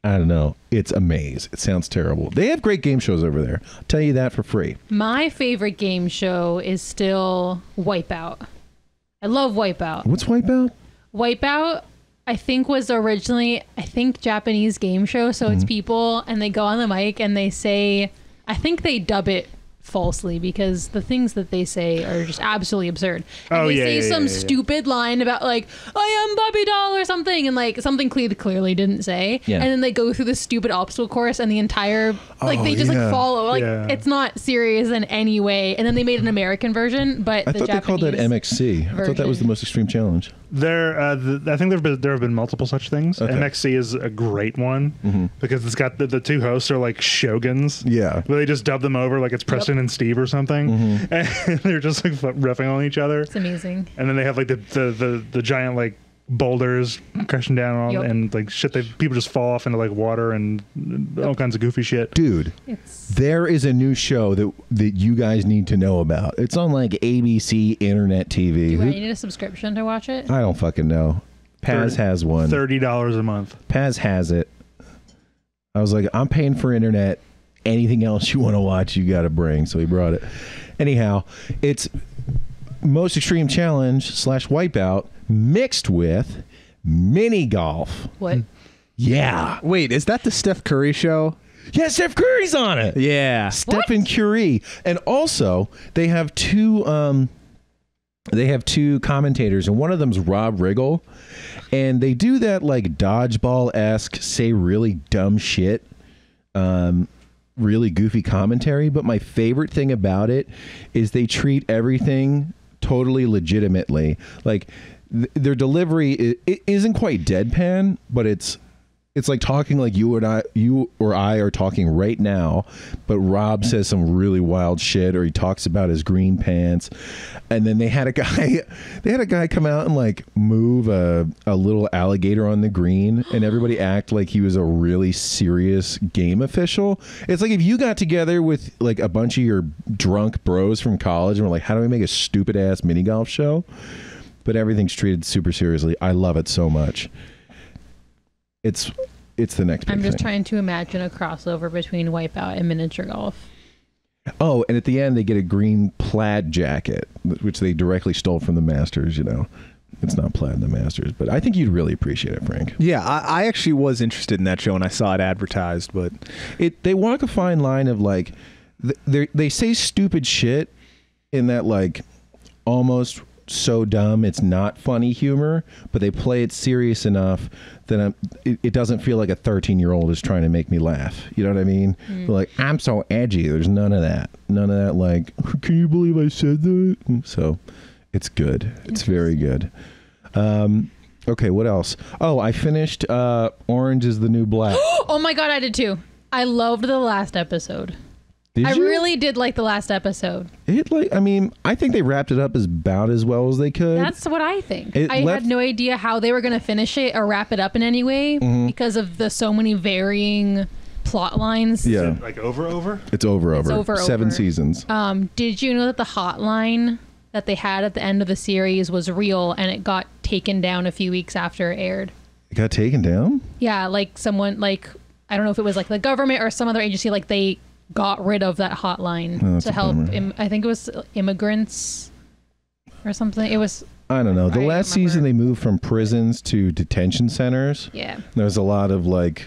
I don't know. It's a maze. It sounds terrible. They have great game shows over there. I'll tell you that for free. My favorite game show is still Wipeout. I love Wipeout. What's Wipeout? Wipeout, I think, was originally, Japanese game show. So it's people and they go on the mic and they say, I think they dub it falsely because the things that they say are just absolutely absurd. And they say some stupid line about like, I am Bobby Doll or something, and like something clearly didn't say. Yeah. And then they go through this stupid obstacle course and the entire they just like follow. Like it's not serious in any way. And then they made an American version, but I thought they called that MXC. I thought that was the most extreme challenge. I think there have been multiple such things. Okay. MXC is a great one because it's got the two hosts are like shoguns. Yeah. But they just dub them over like it's Preston and Steve or something, and they're just like riffing on each other. It's amazing. And then they have like the giant like boulders crashing down on and like shit. People just fall off into like water and all kinds of goofy shit. Dude, there is a new show that you guys need to know about. It's on like ABC Internet TV. Do I need a subscription to watch it? I don't fucking know. Paz has one. $30 a month. Paz has it. I was like, I'm paying for internet. Anything else you want to watch, you got to bring. So he brought it. Anyhow, it's Most Extreme Challenge / Wipeout mixed with mini golf. What? Yeah. Wait, is that the Steph Curry show? Yeah, Steph Curry's on it. Yeah. Stephen Curry. And also, they have two commentators, and one of them's Rob Riggle. And they do that like dodgeball-esque, say really dumb shit. Really goofy commentary, but my favorite thing about it is they treat everything totally legitimately. Like their delivery it isn't quite deadpan, but it's like talking like you or I are talking right now, but Rob says some really wild shit, or he talks about his green pants. And then they had a guy come out and like move a little alligator on the green, and everybody act like he was a really serious game official. It's like if you got together with like a bunch of your drunk bros from college and were like, how do we make a stupid ass mini golf show? But everything's treated super seriously. I love it so much. It's the next big I'm just thing. trying to imagine a crossover between Wipeout and miniature golf. Oh, and at the end they get a green plaid jacket, which they directly stole from the Masters. You know, it's not plaid in the Masters, but I think you'd really appreciate it, Frank. Yeah, I actually was interested in that show and I saw it advertised, but they walk a fine line of like they say stupid shit in that like almost so dumb it's not funny humor, but they play it serious enough that it doesn't feel like a 13-year-old is trying to make me laugh. You know what I mean? Like, I'm so edgy. There's none of that like, can you believe I said that? So it's good. It's very good. Okay, what else? Oh, I finished Orange is the New Black. Oh my god, I did too. I loved the last episode. I really did like the last episode. I think they wrapped it up about as well as they could. That's what I think. I had no idea how they were going to finish it or wrap it up in any way because of the so many varying plot lines. Yeah. Is it like over? It's over. 7 seasons. Did you know that the hotline that they had at the end of the series was real and it got taken down a few weeks after it aired? It got taken down? Yeah, like someone like, I don't know if it was like the government or some other agency, like they got rid of that hotline to help I think it was immigrants or something. It was, I don't know. The last season they moved from prisons to detention centers. Yeah. There's a lot of like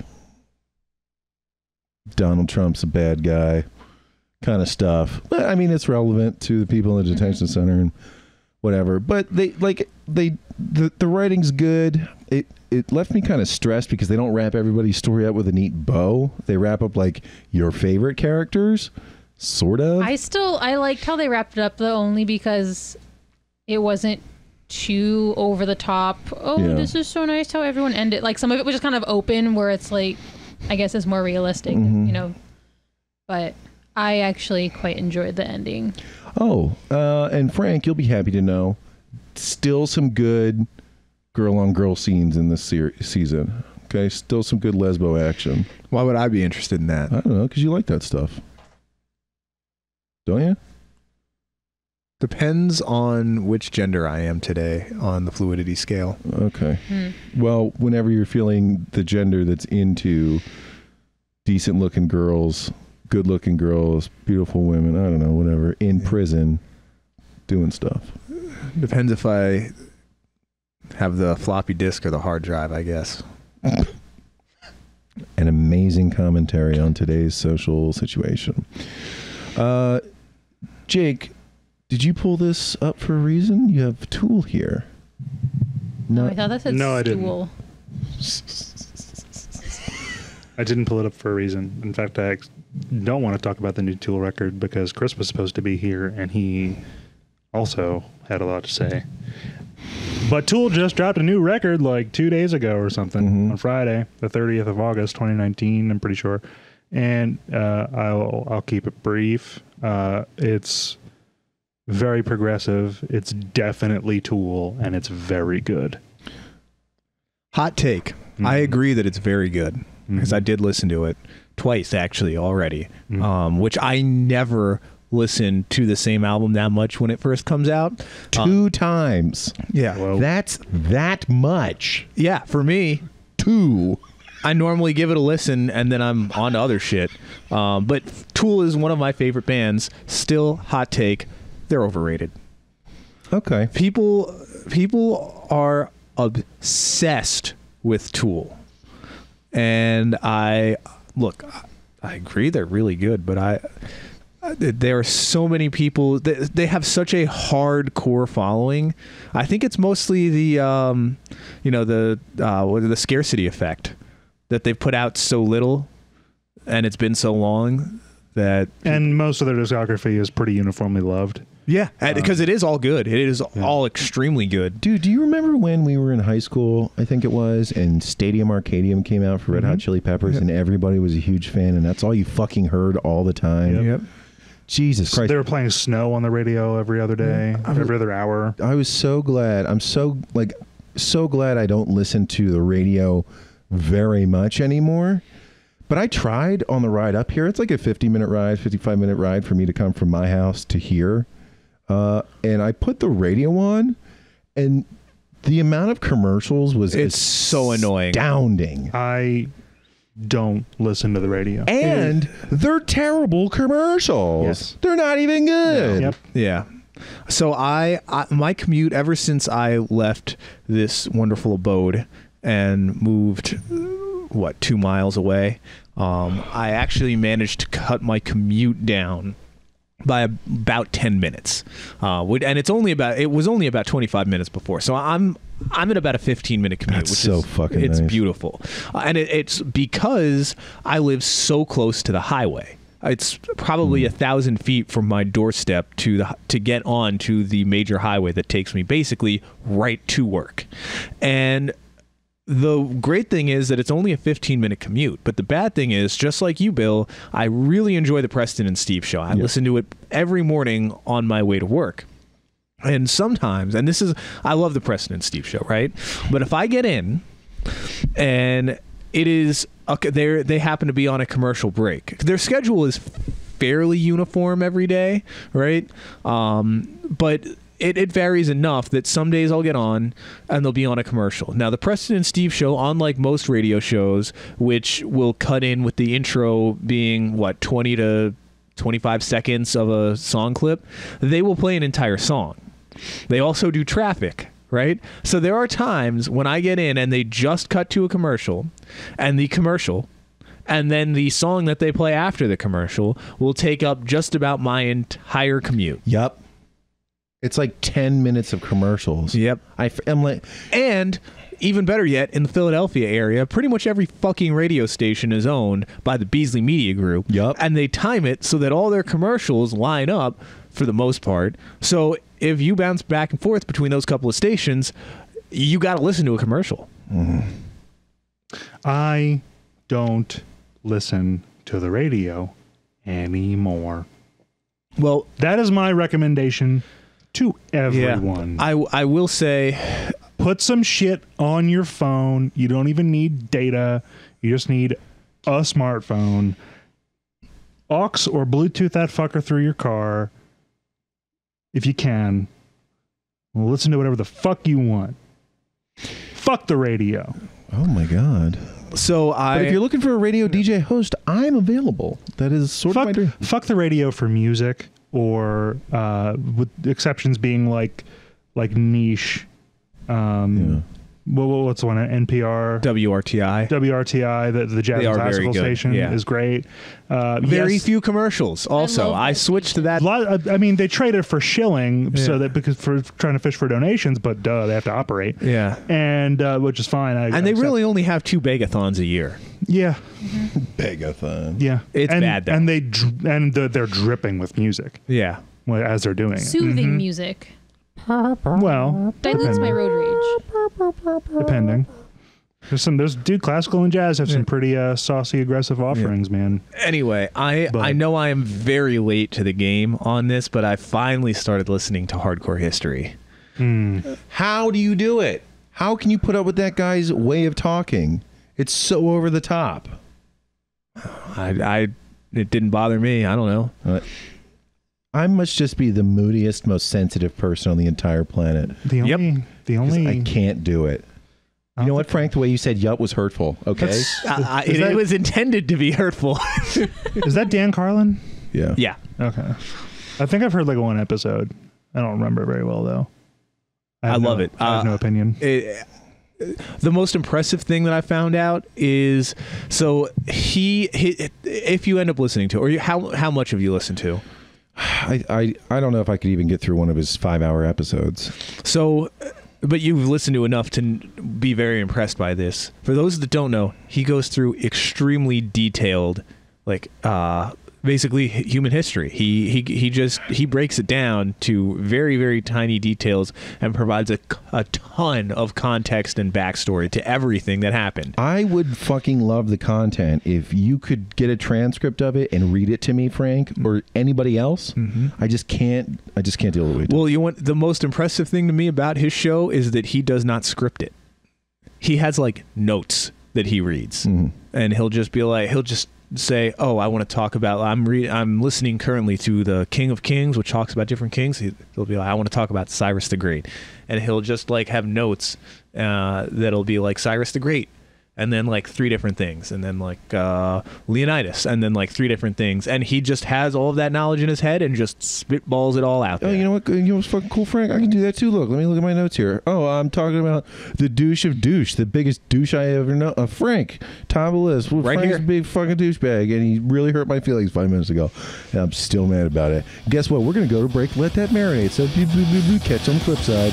Donald Trump's a bad guy kind of stuff. But I mean, it's relevant to the people in the detention center and whatever. But the writing's good. It left me kind of stressed because they don't wrap everybody's story up with a neat bow. They wrap up like your favorite characters, sort of. I liked how they wrapped it up though, only because it wasn't too over the top. This is so nice how everyone ended. Like some of it was just kind of open, where it's like, I guess it's more realistic, you know. But I actually quite enjoyed the ending. Oh, and Frank, you'll be happy to know, still some good girl-on-girl scenes in this season. Okay, still some good lesbo action. Why would I be interested in that? I don't know, because you like that stuff. Don't you? Depends on which gender I am today on the fluidity scale. Okay. Well, whenever you're feeling the gender that's into decent looking girls, good looking girls, beautiful women, I don't know, whatever, in prison doing stuff. Depends if I have the floppy disk or the hard drive, I guess. An amazing commentary on today's social situation. Jake, did you pull this up for a reason? You have Tool here. No, I thought that said No, I didn't. stool. I didn't pull it up for a reason. In fact, I don't want to talk about the new Tool record because Chris was supposed to be here and he also had a lot to say. But Tool just dropped a new record like 2 days ago or something on Friday, the 30th of August, 2019, I'm pretty sure. And I'll keep it brief. It's very progressive. It's definitely Tool, and it's very good. Hot take. I agree that it's very good because I did listen to it twice actually already, which I never listen to the same album that much when it first comes out. 2 times. Yeah. Whoa. That's that much. Yeah, for me, 2. I normally give it a listen and then I'm on to other shit. But Tool is one of my favorite bands. Still, hot take, they're overrated. Okay. People are obsessed with Tool. And I agree they're really good, but there are so many people. They have such a hardcore following. I think it's mostly the scarcity effect that they've put out so little, and it's been so long that. And most of their discography is pretty uniformly loved. Yeah, because it is all good. It is all extremely good. Dude, do you remember when we were in high school, I think it was, and Stadium Arcadium came out for Red Hot Chili Peppers, and everybody was a huge fan, and that's all you fucking heard all the time? Yep. Jesus Christ. They were playing Snow on the radio every other day, every other hour. I was so glad. I'm so glad I don't listen to the radio very much anymore. But I tried on the ride up here. It's like a 50-minute ride, 55-minute ride for me to come from my house to here. And I put the radio on, and the amount of commercials was so annoying. Astounding. I don't listen to the radio. And they're terrible commercials. Yes. They're not even good. Yep. Yeah. So my commute ever since I left this wonderful abode and moved 2 miles away, I actually managed to cut my commute down by about 10 minutes. And it was only about 25 minutes before. So I'm at about a 15-minute commute, That's which so is fucking it's nice. beautiful. And it's because I live so close to the highway. It's probably 1,000 feet from my doorstep to get on to the major highway that takes me basically right to work. And the great thing is that it's only a 15-minute commute, but the bad thing is, just like you, Bill, I really enjoy the Preston and Steve show. I listen to it every morning on my way to work. And sometimes, I love the Preston and Steve show, right? But if I get in and it is, they happen to be on a commercial break, their schedule is fairly uniform every day, right? But it varies enough that some days I'll get on and they'll be on a commercial. Now, the Preston and Steve show, unlike most radio shows, which will cut in with the intro being, 20 to 25 seconds of a song clip, they will play an entire song. They also do traffic, right? So there are times when I get in and they just cut to a commercial, and then the song that they play after the commercial will take up just about my entire commute. Yep. It's like 10 minutes of commercials. Yep. I'm like, and even better yet, in the Philadelphia area, pretty much every fucking radio station is owned by the Beasley Media Group. Yep. And they time it so that all their commercials line up for the most part. So if you bounce back and forth between those couple of stations, you got to listen to a commercial. I don't listen to the radio anymore. Well, that is my recommendation to everyone. Yeah, I will say, put some shit on your phone. You don't even need data. You just need a smartphone. Aux or Bluetooth that fucker through your car. if you can, listen to whatever the fuck you want. Fuck the radio. Oh my God. So But if you're looking for a radio DJ host, I'm available. That is sort of my dream. Fuck the radio for music, or with exceptions being like niche. What's the one? NPR, WRTI, the jazz and classical station is great. Very few commercials. Also, I switched to that. I mean, they trade it for shilling, so that because for trying to fish for donations, but they have to operate. Yeah, and which is fine. And they really only have 2 begathons a year. Yeah, begathon. Yeah, it's bad though. And they're dripping with music. Yeah, as they're doing soothing music. Well, dilutes my road rage. Depending. There's classical and jazz have some pretty saucy, aggressive offerings, man. Anyway, I know I am very late to the game on this, but I finally started listening to Hardcore History. How do you do it? How can you put up with that guy's way of talking? It's so over the top. It didn't bother me. I don't know. I must just be the moodiest, most sensitive person on the entire planet. I can't do it. You know what, Frank? The way you said "yup" was hurtful. Okay, it was intended to be hurtful. Is that Dan Carlin? Yeah. Yeah. Okay. I think I've heard like one episode. I don't remember it very well though. I love it. I have no opinion. The most impressive thing that I found out is so he if you end up listening to, or how much have you listened to? I don't know if I could even get through one of his 5-hour episodes. So, but you've listened to enough to be very impressed by this. For those that don't know, he goes through extremely detailed, basically human history. He breaks it down to very, very tiny details and provides a ton of context and backstory to everything that happened. I would fucking love the content if you could get a transcript of it and read it to me, Frank, or anybody else. I just can't deal with it. Well, the most impressive thing to me about his show is that he does not script it. He has like notes that he reads, and he'll just say, "Oh, I want to talk about. I'm listening currently to the King of Kings, which talks about different kings." He'll be like, "I want to talk about Cyrus the Great," and he'll just like have notes that'll be like Cyrus the Great, and then like 3 different things, and then like Leonidas, and then like 3 different things, and he just has all of that knowledge in his head and just spitballs it all out there. Oh, you know what? You know what's fucking cool, Frank? I can do that too. Let me look at my notes here. Oh, I'm talking about the douche of douche, the biggest douche I ever know. Frank, top of the list. Well, right Frank's here. a big fucking douchebag, and he really hurt my feelings 5 minutes ago, and I'm still mad about it. Guess what? We're gonna go to break. Let that marinate. So catch on the flip side.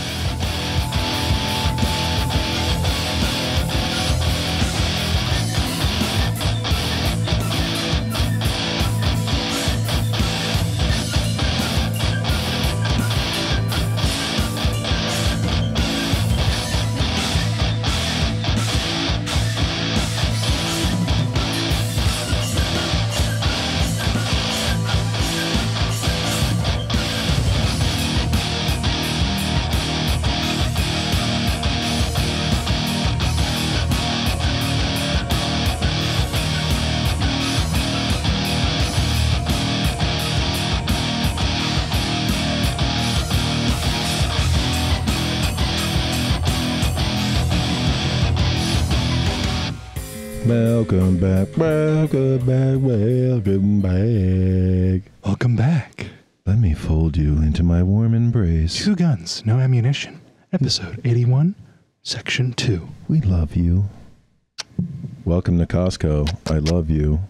Welcome back, welcome back, welcome back. Welcome back. Let me fold you into my warm embrace. 2 Guns, No Ammunition. Episode 81, Section 2. We love you. Welcome to Costco. I love you.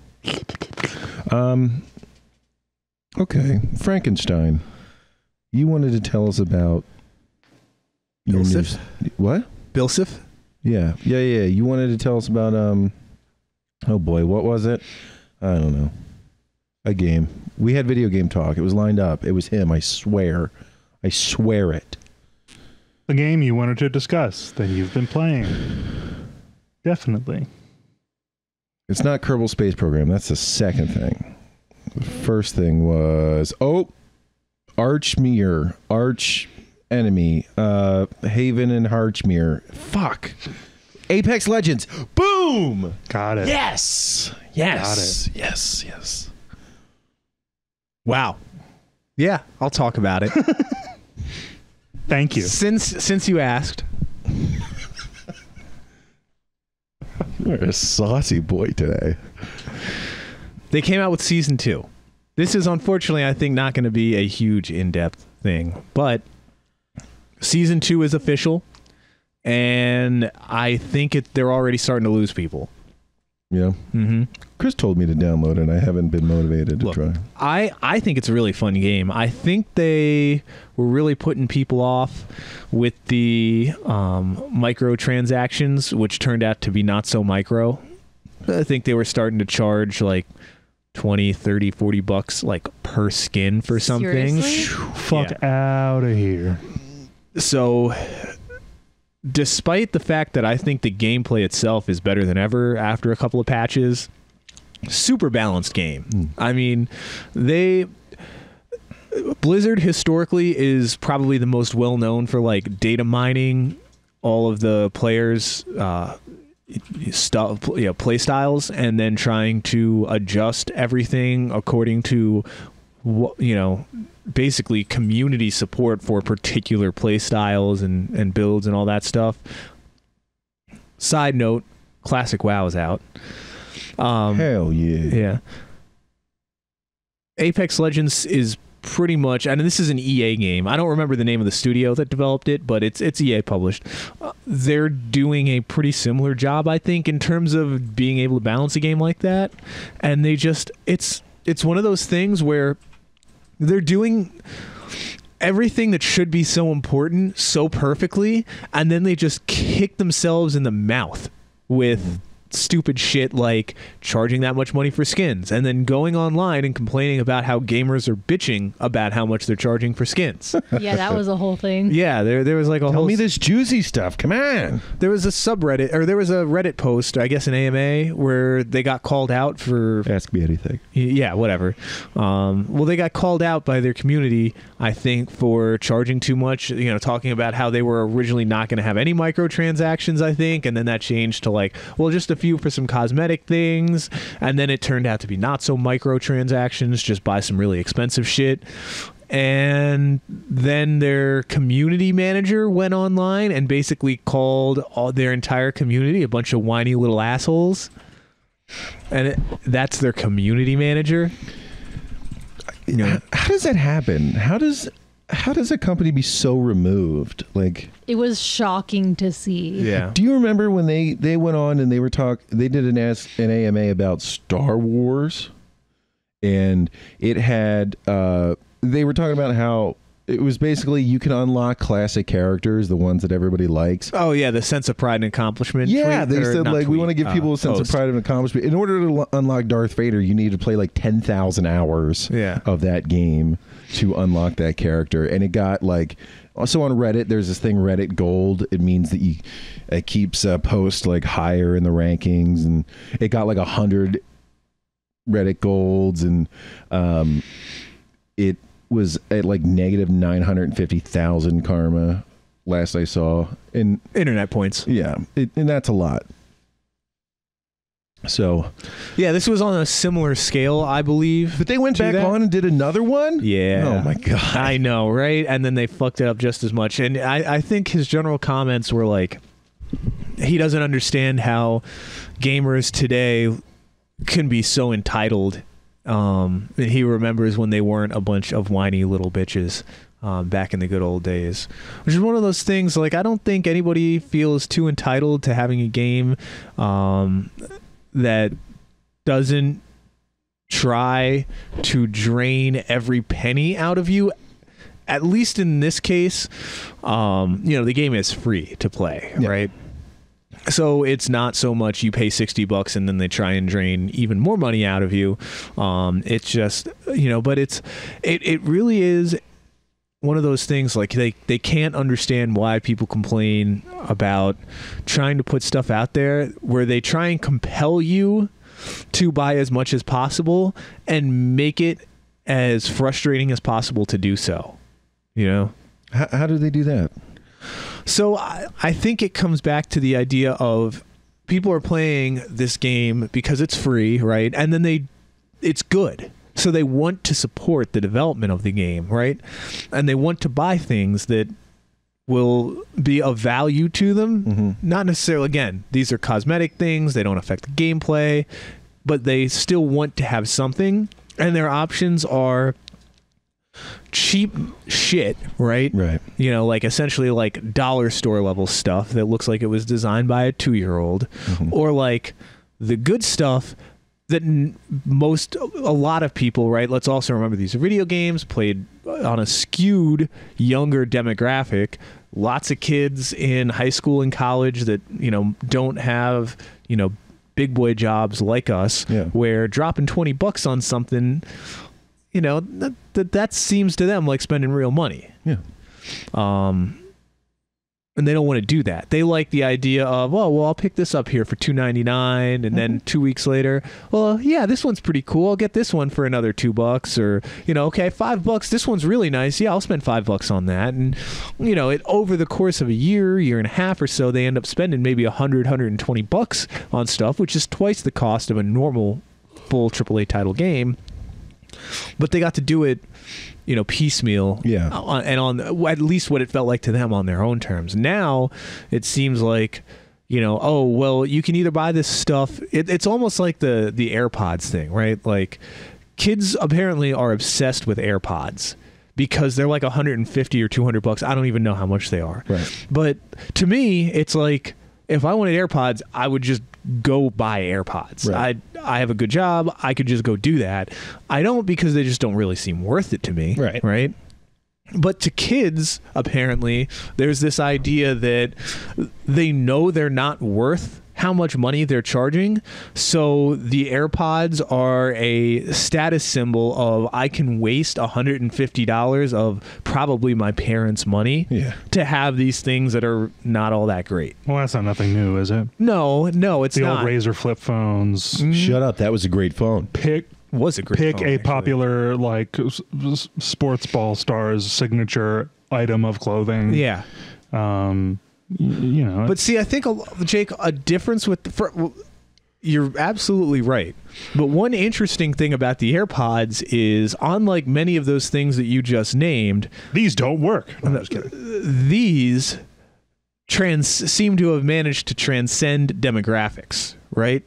Okay, Frankenstein. You wanted to tell us about your Bilsif? What? Bilsif? Yeah. You wanted to tell us about oh boy, what was it? I don't know. A game. We had video game talk. It was lined up. It was him. I swear it. The game you wanted to discuss that you've been playing. Definitely. It's not Kerbal Space Program. That's the second thing. The first thing was Archmere, Arch Enemy, Haven and Archmere. Fuck. Apex Legends. Boom. Got it. Yes. Got it. Yes. Wow. Yeah, I'll talk about it. Thank you. Since you asked. You're a saucy boy today. They came out with season 2. This is unfortunately, I think, not going to be a huge in-depth thing, but season 2 is official, and I think they're already starting to lose people. Yeah. Mm-hmm. Chris told me to download it. I haven't been motivated to Look, try. I think it's a really fun game. I think they were really putting people off with the microtransactions, which turned out to be not so micro. I think they were starting to charge like 20, 30, 40 bucks like per skin for some things. Fuck out of here. So despite the fact that I think the gameplay itself is better than ever after a couple of patches, super balanced game. I mean, Blizzard historically is probably the most well known for like data mining all of the players' play styles and then trying to adjust everything according to basically community support for particular play styles and builds and all that stuff. Side note, Classic WoW is out. Hell yeah. Yeah. Apex Legends is pretty much, and this is an EA game. I don't remember the name of the studio that developed it, but it's EA published. They're doing a pretty similar job, I think, in terms of being able to balance a game like that. And they just, it's one of those things where they're doing everything that should be so important so perfectly, and then they just kick themselves in the mouth with stupid shit like charging that much money for skins and then going online and complaining about how gamers are bitching about how much they're charging for skins. Yeah, that was a whole thing. Yeah, there was like a Tell whole... me this juicy stuff. Come on. There was a subreddit, or there was a Reddit post, I guess an AMA, where they got called out for... Ask me anything. Yeah, whatever. Well, they got called out by their community, I think, for charging too much, talking about how they were originally not going to have any microtransactions, I think, and then that changed to like, well, just a few for some cosmetic things, and then it turned out to be not so microtransactions, just buy some really expensive shit. And then their community manager went online and basically called their entire community a bunch of whiny little assholes. And that's their community manager. How does that happen? How does a company be so removed? Like, it was shocking to see. Yeah. do you remember when they went on and they did an AMA about Star Wars, and it had they were talking about how it was basically you can unlock classic characters, the ones that everybody likes. Oh yeah, the sense of pride and accomplishment. Yeah, tweet, they said like we want to give people a sense post. of pride and accomplishment. In order to unlock Darth Vader, you need to play like 10,000 hours of that game to unlock that character. And it got like, also on Reddit, there's this thing, Reddit Gold. It means that it keeps posts like higher in the rankings, and it got like 100 Reddit Golds, and it was at like negative 950,000 karma last I saw. And internet points. Yeah, and that's a lot. So, yeah, this was on a similar scale, I believe. But they went back on and did another one? Yeah. Oh, my God. I know, right? And then they fucked it up just as much. And I think his general comments were like, he doesn't understand how gamers today can be so entitled. He remembers when they weren't a bunch of whiny little bitches. Back in the good old days, which is one of those things, like, I don't think anybody feels too entitled to having a game that doesn't try to drain every penny out of you. At least in this case, the game is free to play, right? So it's not so much you pay $60 and then they try and drain even more money out of you. It's just, but it really is one of those things, like they can't understand why people complain about trying to put stuff out there where they try and compel you to buy as much as possible and make it as frustrating as possible to do so. How do they do that? So I think it comes back to the idea of people are playing this game because it's free, right? And then it's good. So they want to support the development of the game, right? And they want to buy things that will be of value to them. Not necessarily, again, these are cosmetic things. They don't affect the gameplay, but they still want to have something. And their options are cheap shit, right? Right. You know, like essentially like dollar store level stuff that looks like it was designed by a 2-year-old, or like the good stuff that a lot of people, right? Let's also remember these are video games played on a skewed younger demographic. Lots of kids in high school and college that, you know, don't have, you know, big boy jobs like us, where dropping $20 on something, you know, that seems to them like spending real money. Yeah. And they don't want to do that. They like the idea of, oh, well, I'll pick this up here for $2.99, and then 2 weeks later, well, yeah, this one's pretty cool. I'll get this one for another $2, or, you know, okay, $5. This one's really nice. Yeah, I'll spend $5 on that. And, you know, over the course of a year and a half or so, they end up spending maybe $120 on stuff, which is twice the cost of a normal full AAA title game. But they got to do it, you know, piecemeal, and on at least what it felt like to them on their own terms. Now it seems like, you know, oh, well, you can either buy this stuff. It's almost like the AirPods thing, right? Like, kids apparently are obsessed with AirPods because they're like $150 or $200. I don't even know how much they are. Right. But to me, it's like, if I wanted AirPods, I would just go buy AirPods. Right. I have a good job. I could just go do that. I don't, because they just don't really seem worth it to me. Right. Right. But to kids, apparently, there's this idea that they know they're not worth how much money they're charging. So the AirPods are a status symbol of, I can waste $150 of probably my parents' money to have these things that are not all that great. Well, that's not nothing new, is it? No, it's the not. old Razor flip phones. Shut up. That was a great phone. Was a great pick phone, a actually. popular, like, sports ball star's signature item of clothing. Yeah. You know, but see, I think, Jake, a difference with you're absolutely right. But one interesting thing about the AirPods is, unlike many of those things that you just named, these don't work. No, I'm just kidding. These seem to have managed to transcend demographics, right?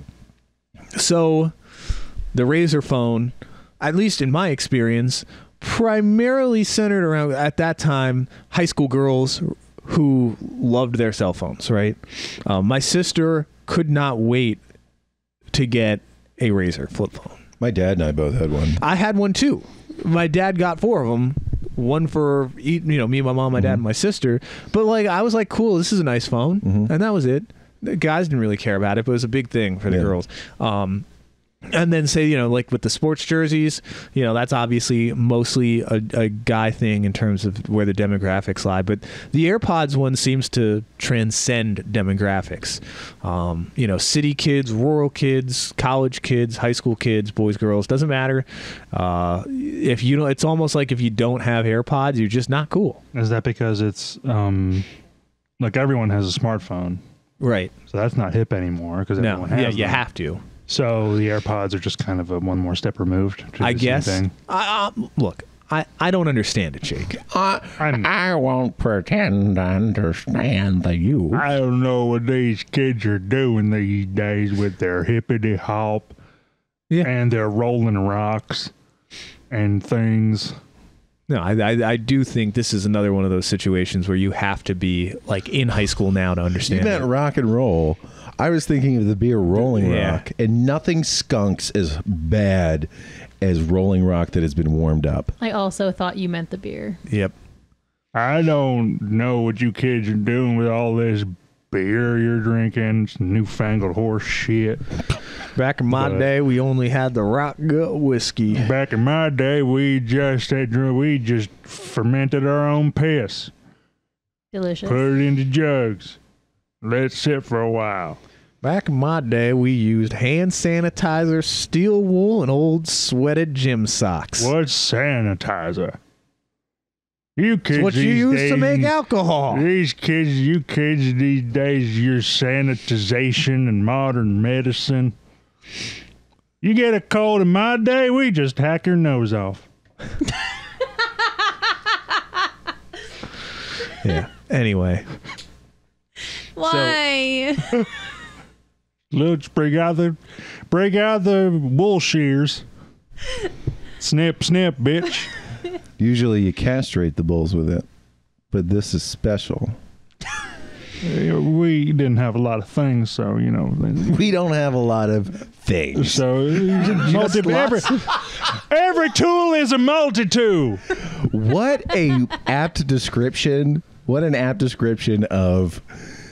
So the Razr phone, at least in my experience, primarily centered around, at that time, high school girls who loved their cell phones, right? My sister could not wait to get a Razr flip phone. My dad and I both had one. I had one too. My dad got 4 of them. One for, you know, me, my mom, my dad, and my sister. But like, I was like, cool, this is a nice phone. And that was it. The guys didn't really care about it, but it was a big thing for the girls. And then say, you know, like with the sports jerseys, you know, that's obviously mostly a guy thing in terms of where the demographics lie. But the AirPods one seems to transcend demographics. You know, city kids, rural kids, college kids, high school kids, boys, girls, doesn't matter. If you don't, it's almost like if you don't have AirPods, you're just not cool. Is that because it's like everyone has a smartphone, right? So that's not hip anymore because everyone has them. You have to. So the AirPods are just kind of one more step removed. I guess. Look, I don't understand it, Jake. I won't pretend I understand the youth. I don't know what these kids are doing these days with their hippity hop and their rolling rocks and things. No, I do think this is another one of those situations where you have to be like in high school now to understand. You meant rock and roll. I was thinking of the beer Rolling Rock, and nothing skunks as bad as Rolling Rock that has been warmed up. I also thought you meant the beer. Yep. I don't know what you kids are doing with all this beer you're drinking. It's newfangled horse shit. Back in my day, we only had the Rock Gut whiskey. Back in my day, we just fermented our own piss. Delicious. Put it into jugs. Let it sit for a while. Back in my day, we used hand sanitizer, steel wool, and old sweated gym socks. What's sanitizer? You kids, it's what you use to make alcohol. You kids these days, your sanitization and modern medicine. You get a cold in my day, we just hack your nose off. Yeah. Anyway. Why? Let's break out the wool shears. Snip, snip, bitch. Usually you castrate the bulls with it, but this is special. We didn't have a lot of things, so, you know. We don't have a lot of things. So, every tool is a multi-tool. What a apt description. What an apt description of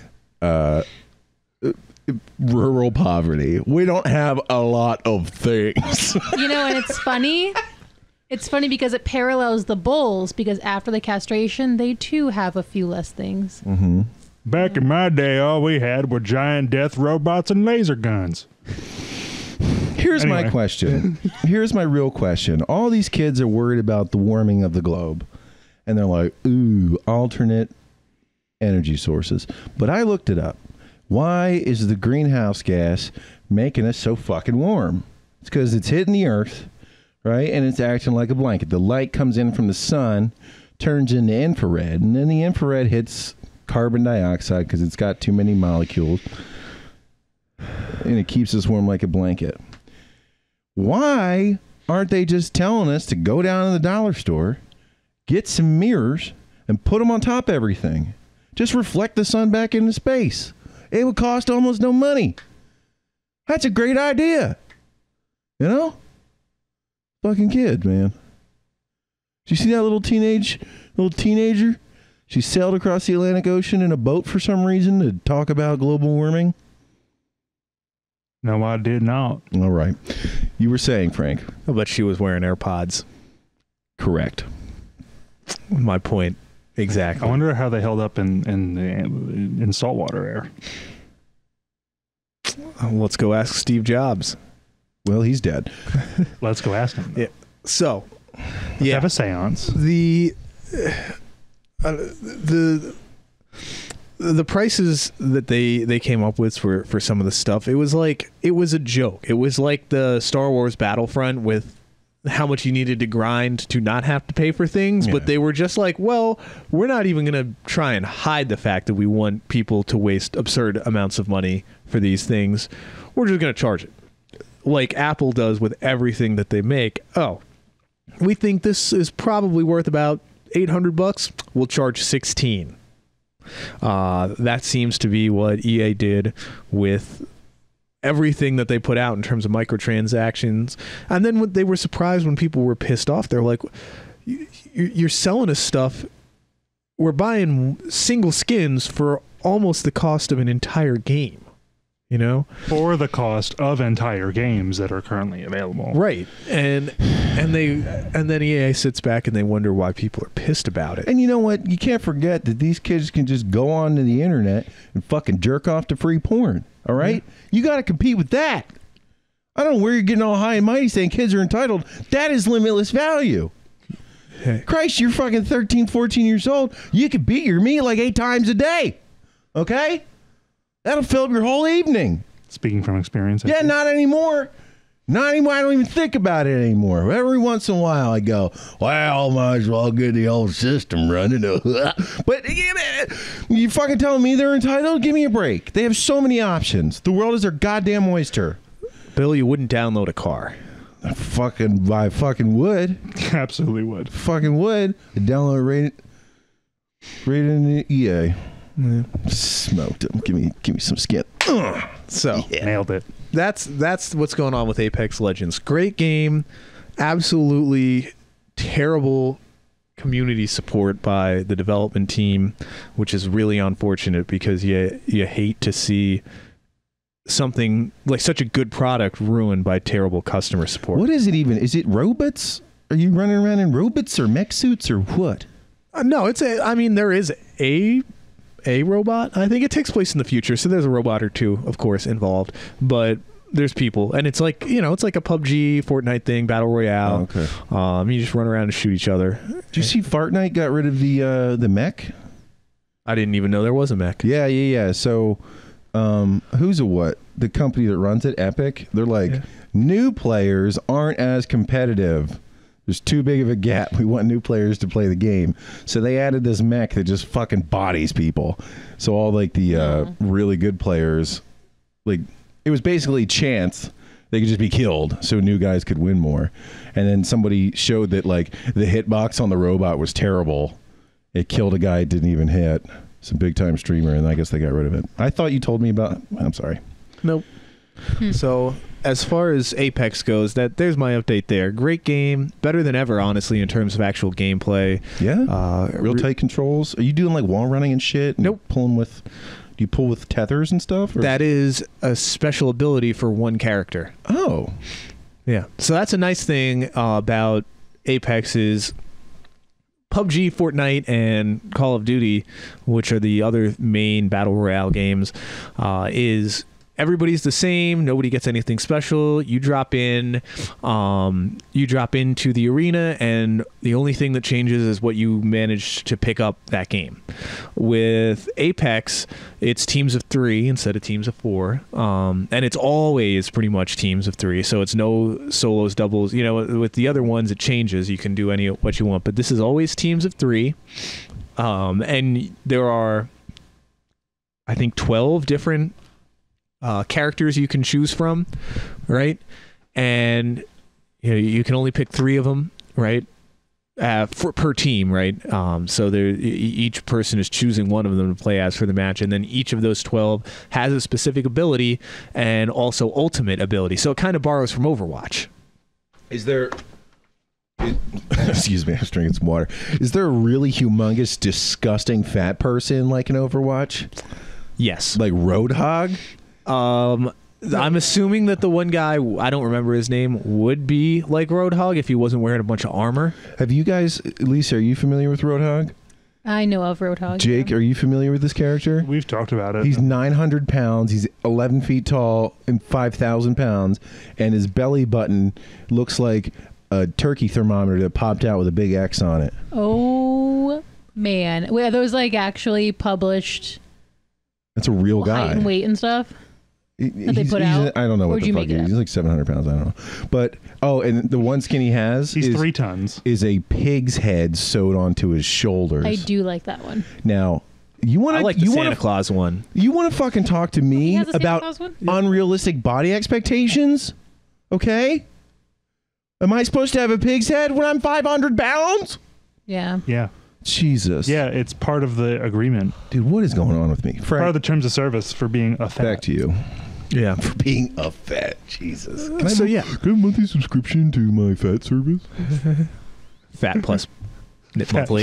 rural poverty. We don't have a lot of things. You know, and it's funny. It's funny because it parallels the bulls, because after the castration, they too have a few less things. Mm-hmm. Back in my day, all we had were giant death robots and laser guns. Here's my question. Here's my real question. All these kids are worried about the warming of the globe. And they're like, ooh, alternate energy sources. But I looked it up. Why is the greenhouse gas making us so fucking warm? It's because it's hitting the earth, right? And it's acting like a blanket. The light comes in from the sun, turns into infrared, and then the infrared hits carbon dioxide because it's got too many molecules, and it keeps us warm like a blanket. Why aren't they just telling us to go down to the dollar store, get some mirrors, and put them on top of everything? Just reflect the sun back into space. It would cost almost no money. That's a great idea. You know? Fucking kid, man. Did you see that little teenager? She sailed across the Atlantic Ocean in a boat for some reason to talk about global warming. No, I did not. All right. You were saying, Frank. I bet she was wearing AirPods. Correct. My point. Exactly. I wonder how they held up in saltwater air. Let's go ask Steve Jobs. Well, he's dead. Let's go ask him. Yeah. So, Let's have a seance. The prices that they came up with for some of the stuff, it was a joke. It was like the Star Wars Battlefront with how much you needed to grind to not have to pay for things, but they were just like, well, we're not even going to try and hide the fact that we want people to waste absurd amounts of money for these things. We're just going to charge it. Like Apple does with everything that they make. Oh, we think this is probably worth about $800. We'll charge $16. That seems to be what EA did with everything that they put out in terms of microtransactions. And then when they were surprised when people were pissed off, they're like, you're selling us stuff. We're buying single skins for almost the cost of an entire game. You know, for the cost of entire games that are currently available, right? And then EA sits back and they wonder why people are pissed about it. And you know what? You can't forget that these kids can just go onto the internet and fucking jerk off to free porn. All right, you got to compete with that. I don't know where you're getting all high and mighty saying kids are entitled. That is limitless value. Hey. Christ, you're fucking 13, 14 years old. You could beat your meat like 8 times a day. Okay. That'll fill up your whole evening. Speaking from experience. Yeah, not anymore. Not anymore. I don't even think about it anymore. Every once in a while I go, well, might as well get the old system running. But you fucking telling me they're entitled? Give me a break. They have so many options. The world is their goddamn oyster. Bill, you wouldn't download a car. I fucking would. Absolutely would. Fucking would. I'd download rated in the EA. Yeah. Smoked them. Give me some skin. So nailed it. That's what's going on with Apex Legends. Great game. Absolutely terrible community support by the development team, which is really unfortunate because you hate to see something like such a good product ruined by terrible customer support. What is it even? Is it robots? Are you running around in robots or mech suits or what? No, there is a robot. I think it takes place in the future, so there's a robot or two, of course, involved, but there's people, and it's like, it's like a PUBG, Fortnite thing, Battle Royale. Oh, okay. You just run around and shoot each other. Did you see Fortnite got rid of the mech? I didn't even know there was a mech. Yeah. So, who's a what? The company that runs it, Epic, they're like, New players aren't as competitive. There's too big of a gap. We want new players to play the game. So they added this mech that just fucking bodies people. So all like the really good players, like it was basically chance. They could just be killed so new guys could win more. And then somebody showed that like the hitbox on the robot was terrible. It killed a guy it didn't even hit. It's a big time streamer, and I guess they got rid of it. I thought you told me about. I'm sorry. Nope. So as far as Apex goes, there's my update there. Great game, better than ever, honestly, in terms of actual gameplay. Yeah. Real tight controls. Are you doing like wall running and shit? And nope. Pulling with. Do you pull with tethers and stuff? Or? That is a special ability for one character. Oh. Yeah. So that's a nice thing about Apex is PUBG, Fortnite, and Call of Duty, which are the other main battle royale games, is everybody's the same. Nobody gets anything special. You drop into the arena, and the only thing that changes is what you manage to pick up that game. With Apex, it's teams of 3 instead of teams of 4, and it's always pretty much teams of 3. So it's no solos, doubles. You know, with the other ones, it changes. You can do what you want, but this is always teams of 3. And there are, I think, 12 different characters you can choose from, right? And you know, you can only pick 3 of them, right? Per team, right? So each person is choosing one of them to play as for the match, and then each of those 12 has a specific ability and also ultimate ability. So it kind of borrows from Overwatch. Is there? Excuse me, I was drinking some water. Is there a really humongous, disgusting fat person like in Overwatch? Yes, like Roadhog. I'm assuming that the one guy, I don't remember his name, would be like Roadhog if he wasn't wearing a bunch of armor. Have you guys, Lisa, are you familiar with Roadhog? I know of Roadhog. Jake, are you familiar with this character? We've talked about it. He's 900 pounds. He's 11 feet tall and 5,000 pounds. And his belly button looks like a turkey thermometer that popped out with a big X on it. Oh, man. Wait, are those like actually published? That's a real guy. Height and weight and stuff? That they put out? I don't know what Where'd the fuck he is. He's like 700 pounds. I don't know. But, and the one skin he has he's 3 tons. Is a pig's head sewed onto his shoulders. I do like that one. Now, you want to... I like the Santa Claus one. You want to fucking talk to me about unrealistic body expectations? Okay? Am I supposed to have a pig's head when I'm 500 pounds? Yeah. Yeah. Jesus. Yeah, it's part of the agreement. Dude, what is going on with me? Frank, part of the terms of service for being a fat. Back to you. Yeah. For being a fat. Jesus. Can I have a monthly subscription to my fat service? Fat plus monthly.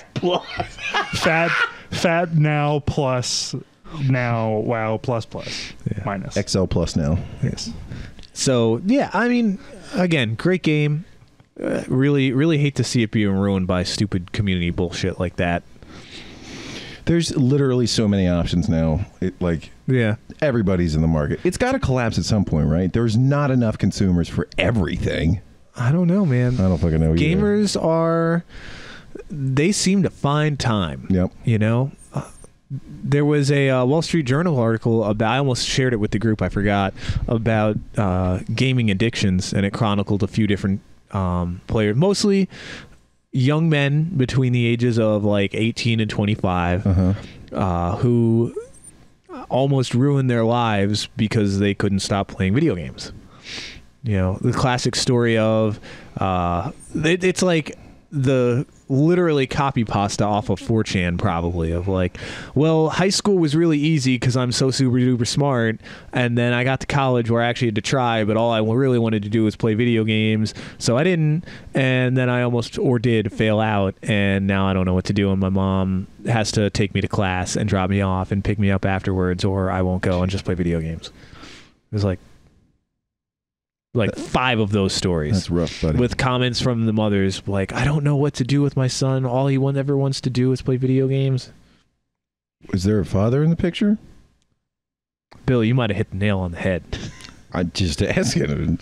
Fat now plus now wow plus minus. XL plus now. Yes. So, yeah, I mean, again, great game. Really hate to see it being ruined by stupid community bullshit like that. There's literally so many options now. Everybody's in the market. It's got to collapse at some point, right? There's not enough consumers for everything. I don't know, man. I don't fucking know. Gamers they seem to find time. Yep. You know? There was a Wall Street Journal article about, I almost shared it with the group, I forgot, about gaming addictions, and it chronicled a few different players, mostly young men between the ages of like 18 and 25, who almost ruined their lives because they couldn't stop playing video games. You know, the classic story of it's like the literally copy pasta off of 4chan, probably, of like, well, high school was really easy because I'm so super duper smart, and then I got to college where I actually had to try, but all I really wanted to do was play video games, so I didn't, and then I almost did fail out, and now I don't know what to do, and my mom has to take me to class and drop me off and pick me up afterwards, or I won't go and just play video games. It was like 5 of those stories. That's rough, buddy. With comments from the mothers like, I don't know what to do with my son. All he ever wants to do is play video games. Is there a father in the picture? Bill, you might have hit the nail on the head. I just asking.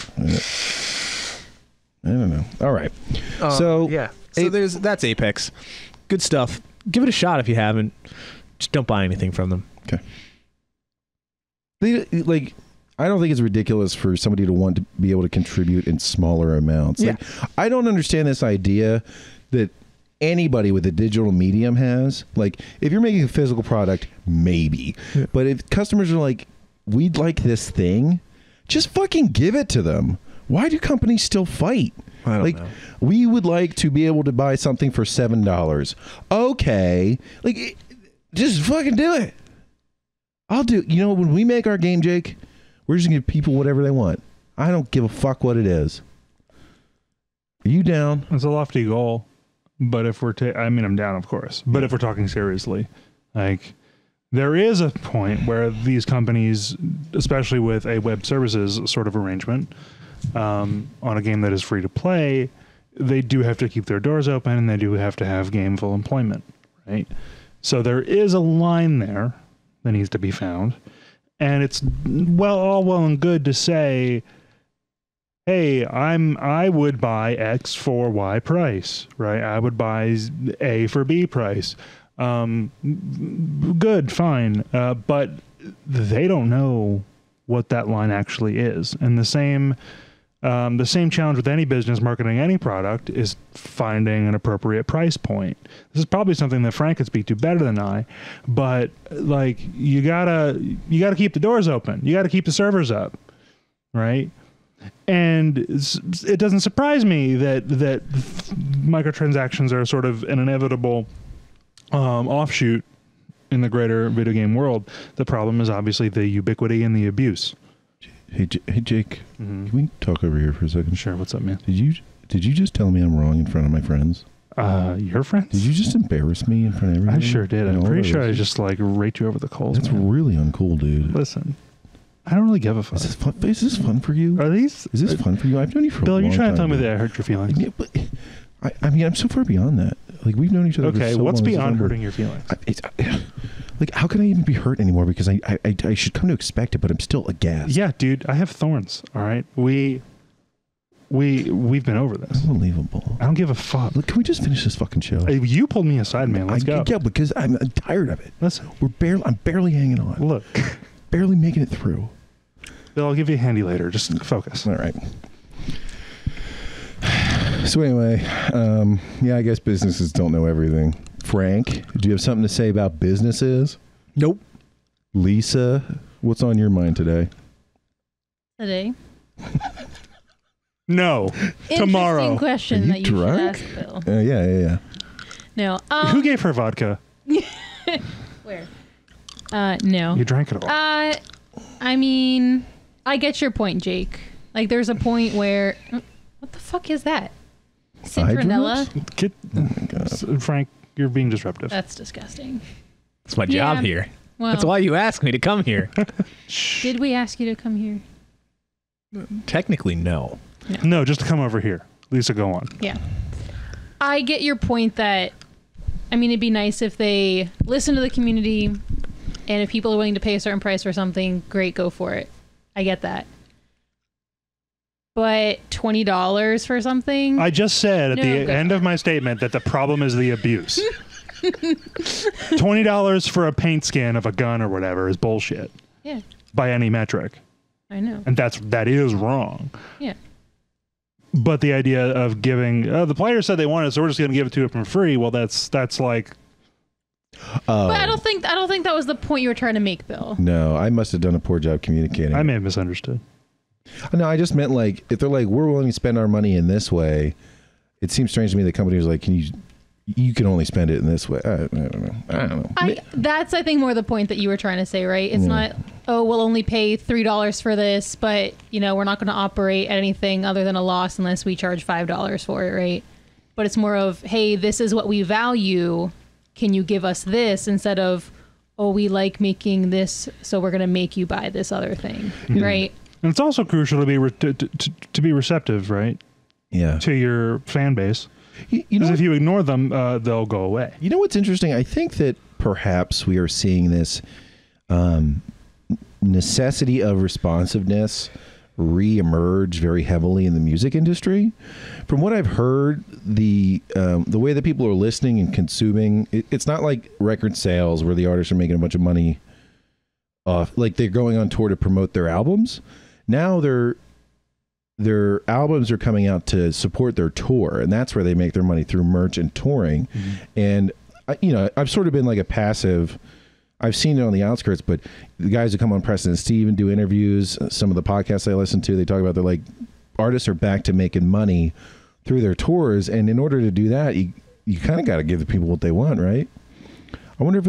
I don't know. All right. So that's Apex. Good stuff. Give it a shot if you haven't. Just don't buy anything from them. Okay. I don't think it's ridiculous for somebody to want to be able to contribute in smaller amounts. Yeah. Like, I don't understand this idea that anybody with a digital medium has. Like, if you're making a physical product, maybe. Yeah. But if customers are like, we'd like this thing, just fucking give it to them. Why do companies still fight? I don't know. We would like to be able to buy something for $7. Okay. Like, just fucking do it. I'll do. You know, when we make our game, Jake, we're just going to give people whatever they want. I don't give a fuck what it is. Are you down? It's a lofty goal. But if we're, I mean, I'm down, of course. But if we're talking seriously, like, there is a point where these companies, especially with a web services sort of arrangement, on a game that is free to play, they do have to keep their doors open and they do have to have gameful employment, right? So there is a line there that needs to be found. And it's all well and good to say, hey, I would buy X for Y price, right? I would buy A for B price. Good, fine. But they don't know what that line actually is. And the same challenge with any business marketing any product is finding an appropriate price point. This is probably something that Frank could speak to better than I, but like you gotta keep the doors open. You gotta keep the servers up, right? And it doesn't surprise me that microtransactions are sort of an inevitable offshoot in the greater video game world. The problem is obviously the ubiquity and the abuse. Hey Jake, can we talk over here for a second? Sure. What's up, man? Did you just tell me I'm wrong in front of my friends? Your friends? Did you just embarrass me in front of everybody? I sure did. I'm pretty sure I just like raked you over the coals. That's really uncool, dude. Listen, I don't really give a fuck. Is this fun for you? Is this fun for you? I've known you for Bill, a long time. Bill, you're trying to tell me that I hurt your feelings. Yeah, but I mean, I'm so far beyond that. Like, we've known each other for so long. Okay, what's beyond hurting your feelings? Like, how can I even be hurt anymore? Because I should come to expect it, but I'm still aghast. Yeah, dude, I have thorns. All right, we've been over this. Unbelievable. I don't give a fuck. Look, can we just finish this fucking show? You pulled me aside, man. Let's go. Yeah, because I'm tired of it. Listen, I'm barely hanging on. Look, barely making it through. Bill, I'll give you a handy later. Just focus. All right. So anyway, yeah, I guess businesses don't know everything. Frank, do you have something to say about businesses? Nope. Lisa, what's on your mind today? Today? No. Tomorrow. Interesting question that you drunk? should ask, Bill. Yeah. No. Who gave her vodka? Where? No. You drank it all. I mean, I get your point, Jake. Like, there's a point where... What the fuck is that? Citronella? Oh my God. Frank, you're being disruptive. That's disgusting. It's my job here. Well, that's why you asked me to come here. Did we ask you to come here? Technically, no. No, just to come over here. Lisa, go on. Yeah. I get your point that, I mean, it'd be nice if they listen to the community, and if people are willing to pay a certain price for something, great, go for it. I get that. But $20 for something? I just said at the end of my statement that the problem is the abuse. $20 for a paint skin of a gun or whatever is bullshit. Yeah. By any metric. I know. And that is wrong. Yeah. But the idea of giving the player said they wanted it, so we're just going to give it to them for free. Well, that's like. But I don't think that was the point you were trying to make, Bill. No, I must have done a poor job communicating. I may have misunderstood. No, I just meant like if they're like we're willing to spend our money in this way, it seems strange to me the company was like, you can only spend it in this way. I don't know. That's I think more the point that you were trying to say, right? It's not we'll only pay $3 for this, but we're not going to operate at anything other than a loss unless we charge $5 for it, right? But it's more of, hey, this is what we value. Can you give us this instead of, oh, we like making this, so we're going to make you buy this other thing, right? And it's also crucial to be to be receptive, right? Yeah. To your fan base. Because if you ignore them, they'll go away. You know what's interesting? I think that perhaps we are seeing this necessity of responsiveness re-emerge very heavily in the music industry. From what I've heard, the way that people are listening and consuming, it's not like record sales where the artists are making a bunch of money like they're going on tour to promote their albums. Now their albums are coming out to support their tour, and that's where they make their money, through merch and touring. And I've sort of been like a passive. I've seen it on the outskirts, but the guys who come on Preston and Steve and do interviews, some of the podcasts I listen to, they talk about, they're like, artists are back to making money through their tours, and in order to do that, you kind of got to give the people what they want, right? I wonder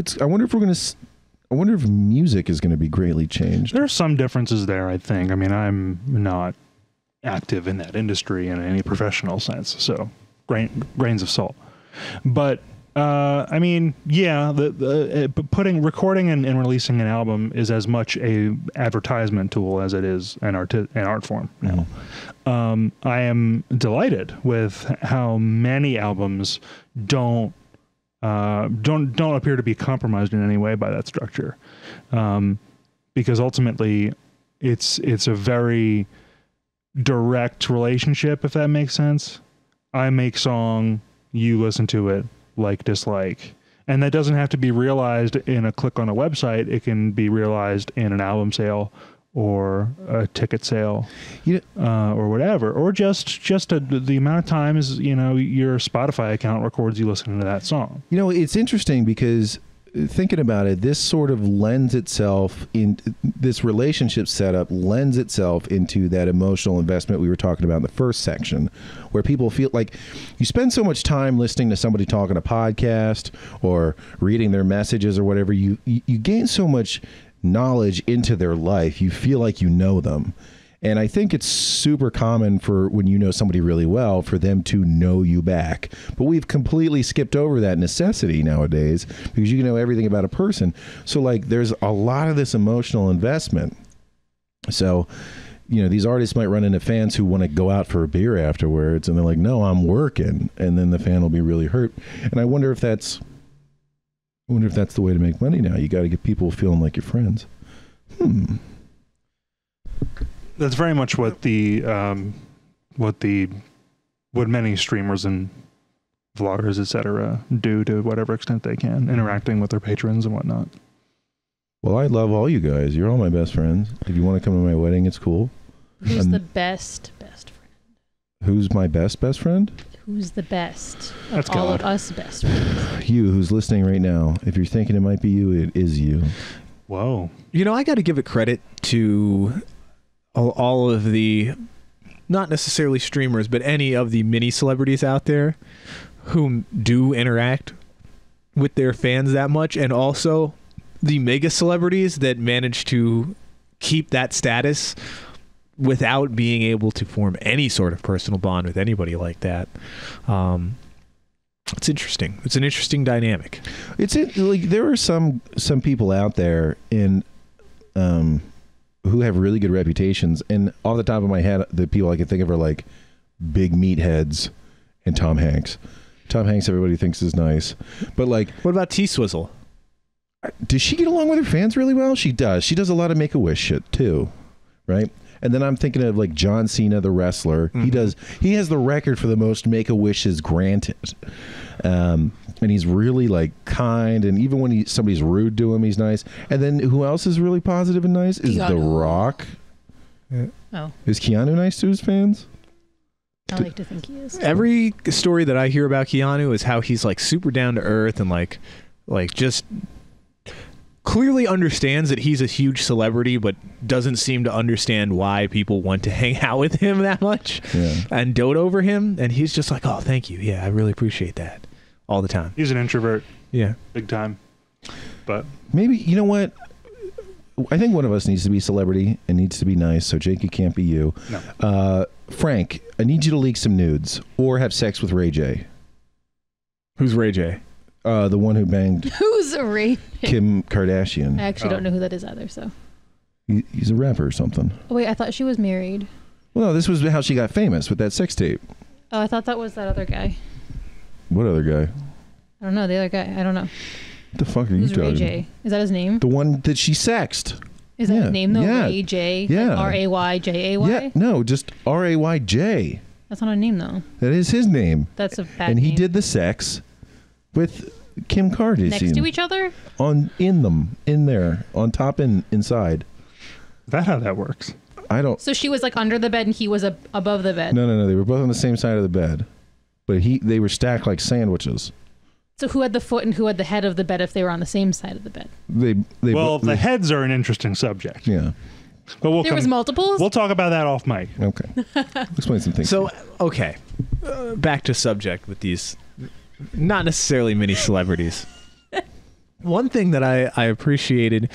if music is going to be greatly changed. There are some differences there, I think. I mean, I'm not active in that industry in any professional sense, so grains of salt. But I mean, yeah, recording and releasing an album is as much a advertisement tool as it is an art form now. I am delighted with how many albums don't appear to be compromised in any way by that structure, because ultimately it's a very direct relationship, if that makes sense. I make song, you listen to it, like, dislike, and that doesn't have to be realized in a click on a website. It can be realized in an album sale or a ticket sale, or whatever, or just the amount of times your Spotify account records you listening to that song. It's interesting because, thinking about it, this sort of lends itself in, this relationship setup lends itself into that emotional investment we were talking about in the first section, where people feel like you spend so much time listening to somebody talking a podcast or reading their messages or whatever, you gain so much knowledge into their life, you feel like you know them. And I think it's super common for, when you know somebody really well, for them to know you back. But we've completely skipped over that necessity nowadays, because you can know everything about a person. So like, there's a lot of this emotional investment. So, these artists might run into fans who want to go out for a beer afterwards, and they're like, no, I'm working. And then the fan will be really hurt. And I wonder if that's the way to make money now. You got to get people feeling like your friends. That's very much what many streamers and vloggers, etc., do to whatever extent they can, interacting with their patrons and whatnot. Well, I love all you guys. You're all my best friends. If you want to come to my wedding, it's cool. Who's the best friend? Who's my best friend? Who's the best? That's all God. Of us best friends. You, who's listening right now. If you're thinking it might be you, it is you. Whoa. I got to give it credit to all of the, not necessarily streamers, but any of the mini celebrities out there who do interact with their fans that much, and also the mega celebrities that manage to keep that status without being able to form any sort of personal bond with anybody like that. It's interesting. It's an interesting dynamic. There are some people out there who have really good reputations, and off the top of my head, the people I can think of are like big meatheads and Tom Hanks. Tom Hanks, everybody thinks is nice, but like, what about T-Swizzle? Does she get along with her fans really well? She does. She does a lot of Make-A-Wish shit too, right? And then I'm thinking of like John Cena, the wrestler. He has the record for the most Make-A-Wishes granted. And he's really like kind, and even when somebody's rude to him, he's nice. And then who else is really positive and nice is The Rock. Yeah. Oh. Is Keanu nice to his fans? I like to think he is. Every story that I hear about Keanu is how he's like super down to earth and like just clearly understands that he's a huge celebrity, but doesn't seem to understand why people want to hang out with him that much and dote over him. And he's just like, oh, thank you. Yeah, I really appreciate that all the time. He's an introvert. Yeah. Big time. But maybe, you know what? I think one of us needs to be celebrity and needs to be nice. So Jake, it can't be you. No. Frank, I need you to leak some nudes or have sex with Ray J. Who's Ray J? The one who banged Who's Ray? Kim Kardashian. I actually don't know who that is either. So he's a rapper or something. Oh, wait, I thought she was married. Well, no, this was how she got famous with that sex tape. Oh, I thought that was that other guy. What other guy? I don't know. The other guy. I don't know. What the fuck are Who's you talking? Ray J? Is that his name? The one that she sexed. Is that his name though? Yeah. Ray J. Yeah. Like RAYJAY. Yeah. No, just RAYJ. That's not a name though. That is his name. That's a bad And name. he did the sex with Kim Kardashian. Next to each other? In there, on top and inside. Is that how that works? I don't. So she was like under the bed and he was above the bed. No. They were both on the same side of the bed, but they were stacked like sandwiches. So who had the foot and who had the head of the bed if they were on the same side of the bed? The heads are an interesting subject. Yeah. But there was multiples? We'll talk about that off mic. Okay. Explain some things. So, okay. Back to subject with these not necessarily mini celebrities. One thing that I appreciated,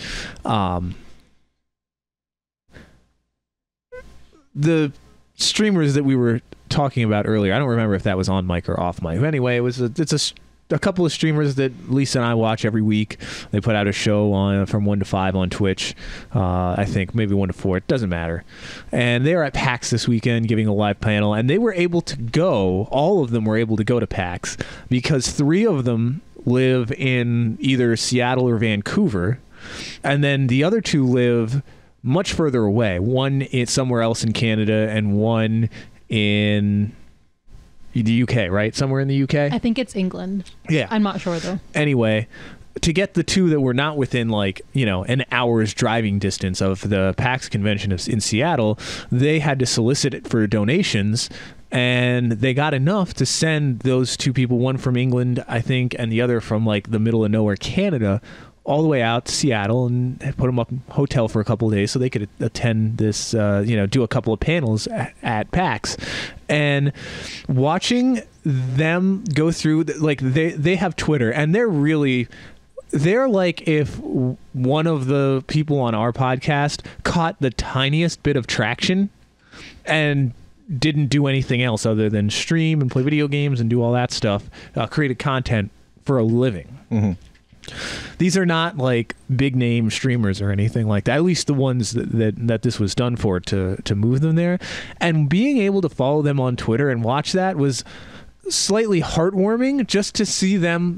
the streamers that we were talking about earlier, I don't remember if that was on mic or off mic. Anyway, it's a couple of streamers that Lisa and I watch every week. They put out a show from 1 to 5 on Twitch. I think maybe 1 to 4. It doesn't matter. And they were at PAX this weekend giving a live panel, and they were able to go. All of them were able to go to PAX because 3 of them live in either Seattle or Vancouver, and then the other 2 live much further away. One is somewhere else in Canada, and one in the UK, right? Somewhere in the UK? I think it's England. Yeah. I'm not sure, though. Anyway, to get the 2 that were not within, an hour's driving distance of the PAX convention in Seattle, they had to solicit it for donations, and they got enough to send those 2 people, one from England, I think, and the other from, the middle of nowhere, Canada, all the way out to Seattle and put them up in a hotel for a couple of days so they could attend this, do a couple of panels at PAX. And watching them go through, they have Twitter, and they're like if one of the people on our podcast caught the tiniest bit of traction and didn't do anything else other than stream and play video games and do all that stuff, created content for a living. Mm-hmm. These are not big name streamers or anything like that. At least the ones that this was done for to move them there. And being able to follow them on Twitter and watch that was slightly heartwarming, just to see them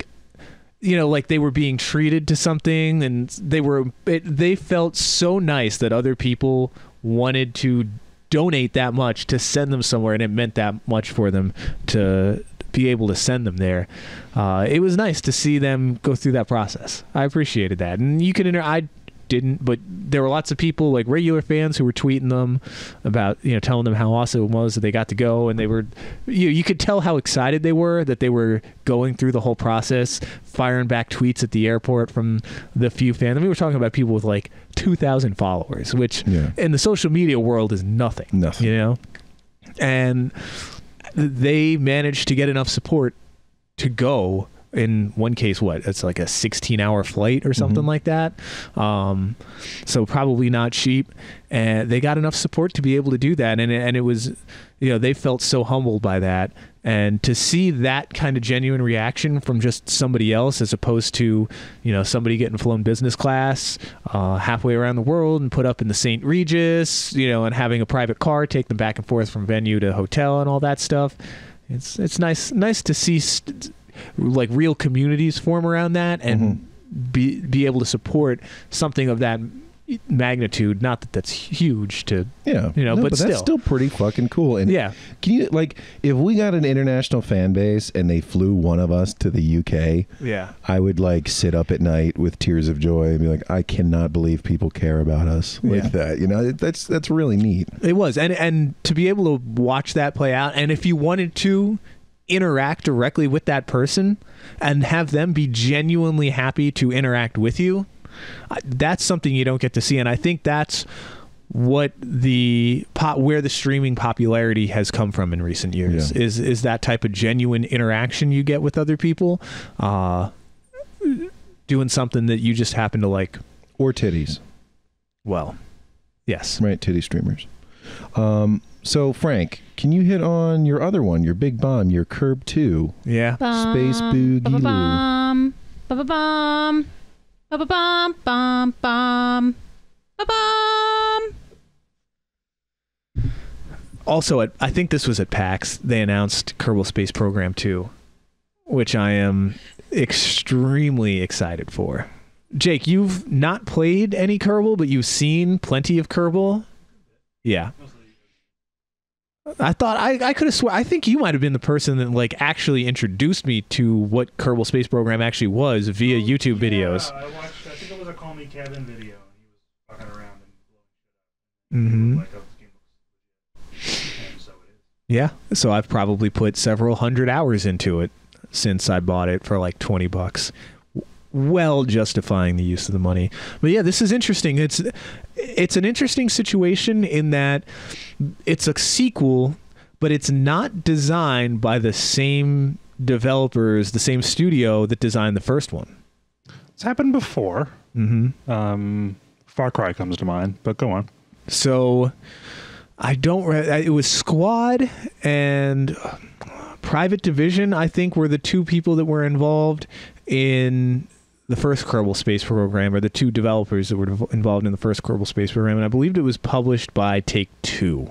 they were being treated to something, and they felt so nice that other people wanted to donate that much to send them somewhere, and it meant that much for them to be able to send them there. It was nice to see them go through that process. I appreciated that. And you can I didn't, but there were lots of people, regular fans, who were tweeting them about, telling them how awesome it was that they got to go, and they were, you could tell how excited they were that they were going through the whole process, firing back tweets at the airport from the few fans. I mean, we're talking about people with 2,000 followers, which in the social media world is nothing. And they managed to get enough support to go. In one case, it's like a 16-hour flight or something like that. So probably not cheap. And they got enough support to be able to do that. And it was, they felt so humbled by that. And to see that kind of genuine reaction from just somebody else, as opposed to, somebody getting flown business class halfway around the world and put up in the St. Regis, and having a private car take them back and forth from venue to hotel and all that stuff. It's nice to see real communities form around that and be able to support something of that magnitude. Not that that's huge to but still, that's still pretty fucking cool. And can you if we got an international fan base and they flew one of us to the UK, I would sit up at night with tears of joy and be like, I cannot believe people care about us like that. That's really neat. It was, and to be able to watch that play out, and if you wanted to interact directly with that person and have them be genuinely happy to interact with you, that's something you don't get to see. And I think that's what where the streaming popularity has come from in recent years, is that type of genuine interaction you get with other people, doing something that you just happen to like. Or titties. Well, yes. Right, titty streamers. So, Frank, can you hit on your other one, your big bomb, your Curb 2? Yeah. Space Boogie Loo. Ba-ba-bum. Ba-ba-bum. Bum. Bum. Ba-bum. Also, I think this was at PAX, they announced Kerbal Space Program 2, which I am extremely excited for. Jake, you've not played any Kerbal, but you've seen plenty of Kerbal? Yeah. I thought I could have sworn. I think you might have been the person that like actually introduced me to what Kerbal Space Program actually was via YouTube videos. I watched. I think it was a Call Me Kevin video. He was fucking around Mm-hmm. like and so it is. Yeah, so I've probably put several hundred hours into it since I bought it for like $20. Well justifying the use of the money. But yeah, this is interesting. It's an interesting situation in that it's a sequel, but it's not designed by the same developers, the same studio that designed the first one. It's happened before. Mm-hmm. Far Cry comes to mind, but go on. So it was Squad and Private Division, I think, were the two people that were involved in the first Kerbal Space Program, or the two developers that were involved in the first Kerbal Space Program, and I believed it was published by Take-Two.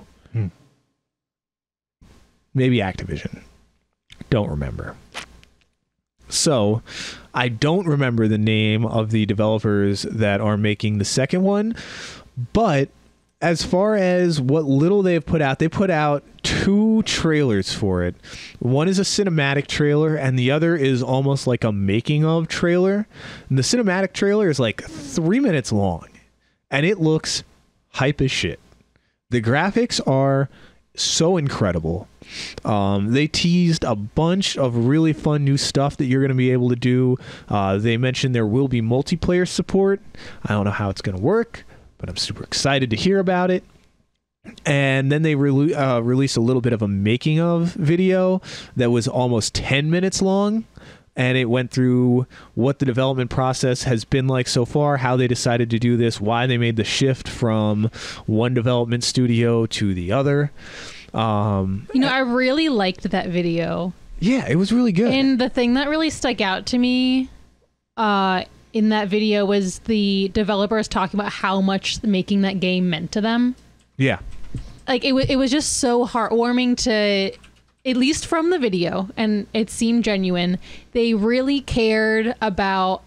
Maybe Activision. Don't remember. So, I don't remember the name of the developers that are making the second one, but as far as what little they've put out, they put out 2 trailers for it. One is a cinematic trailer, and the other is almost like a making of trailer. And the cinematic trailer is like 3 minutes long, and it looks hype as shit. The graphics are so incredible. They teased a bunch of really fun new stuff that you're going to be able to do. They mentioned there will be multiplayer support. I don't know how it's going to work, but I'm super excited to hear about it. And then they released a little bit of a making of video that was almost 10 minutes long, and it went through what the development process has been like so far, how they decided to do this, why they made the shift from one development studio to the other. I really liked that video. Yeah, it was really good. And the thing that really stuck out to me in that video was the developers talking about how much making that game meant to them. Yeah. Like it was just so heartwarming to, at least from the video, and it seemed genuine. They really cared about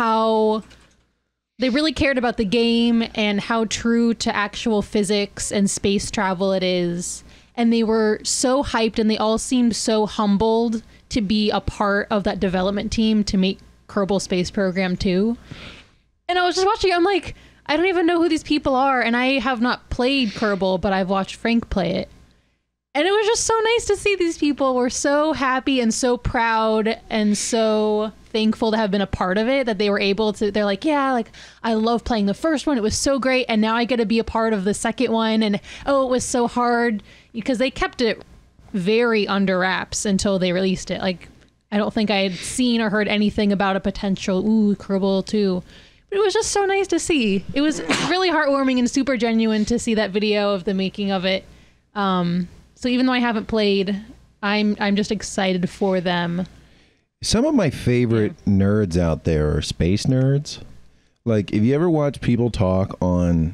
the game and how true to actual physics and space travel it is. And they were so hyped, and they all seemed so humbled to be a part of that development team to make Kerbal Space Program 2. And I was just watching, I'm like, I don't even know who these people are, and I have not played Kerbal, but I've watched Frank play it. And it was just so nice to see these people were so happy and so proud and so thankful to have been a part of it, that they were able to, they're like, yeah, like, I love playing the first one. It was so great. And now I get to be a part of the second one. And, oh, it was so hard, because they kept it very under wraps until they released it. Like, I don't think I had seen or heard anything about a potential, Kerbal 2. But it was just so nice to see. It was really heartwarming and super genuine to see that video of the making of it. So even though I haven't played, I'm just excited for them. Some of my favorite nerds out there are space nerds. Like, if you ever watch people talk on,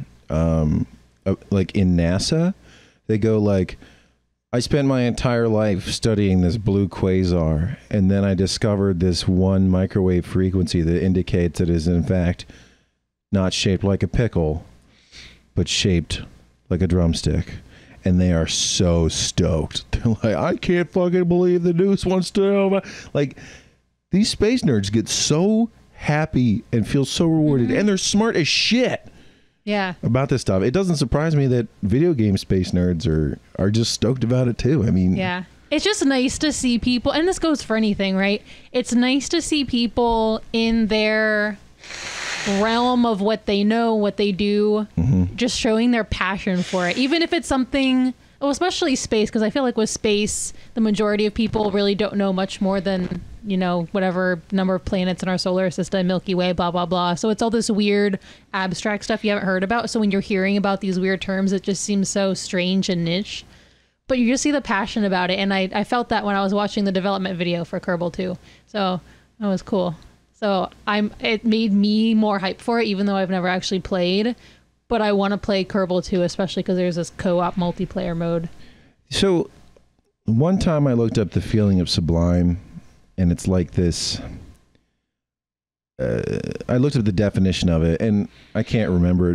like in NASA, they go like, I spent my entire life studying this blue quasar, and then I discovered this one microwave frequency that indicates it is in fact not shaped like a pickle, but shaped like a drumstick. And they are so stoked. They're like, I can't fucking believe the news wants to know. Like, these space nerds get so happy and feel so rewarded, and they're smart as shit. Yeah. About this stuff. It doesn't surprise me that video game space nerds are just stoked about it too. I mean, yeah. It's just nice to see people, and this goes for anything, right? It's nice to see people in their realm of what they know, what they do, just showing their passion for it. Even if it's something, well, especially space, because I feel like with space, the majority of people really don't know much more than, whatever number of planets in our solar system, Milky Way, blah, blah, blah. So it's all this weird abstract stuff you haven't heard about. So when you're hearing about these weird terms, it just seems so strange and niche. But you just see the passion about it. And I felt that when I was watching the development video for Kerbal 2. So that was cool. So it made me more hyped for it, even though I've never actually played. But I want to play Kerbal 2, especially because there's this co-op multiplayer mode. So one time I looked up the feeling of Sublime, and it's like this. I looked up the definition of it, and I can't remember it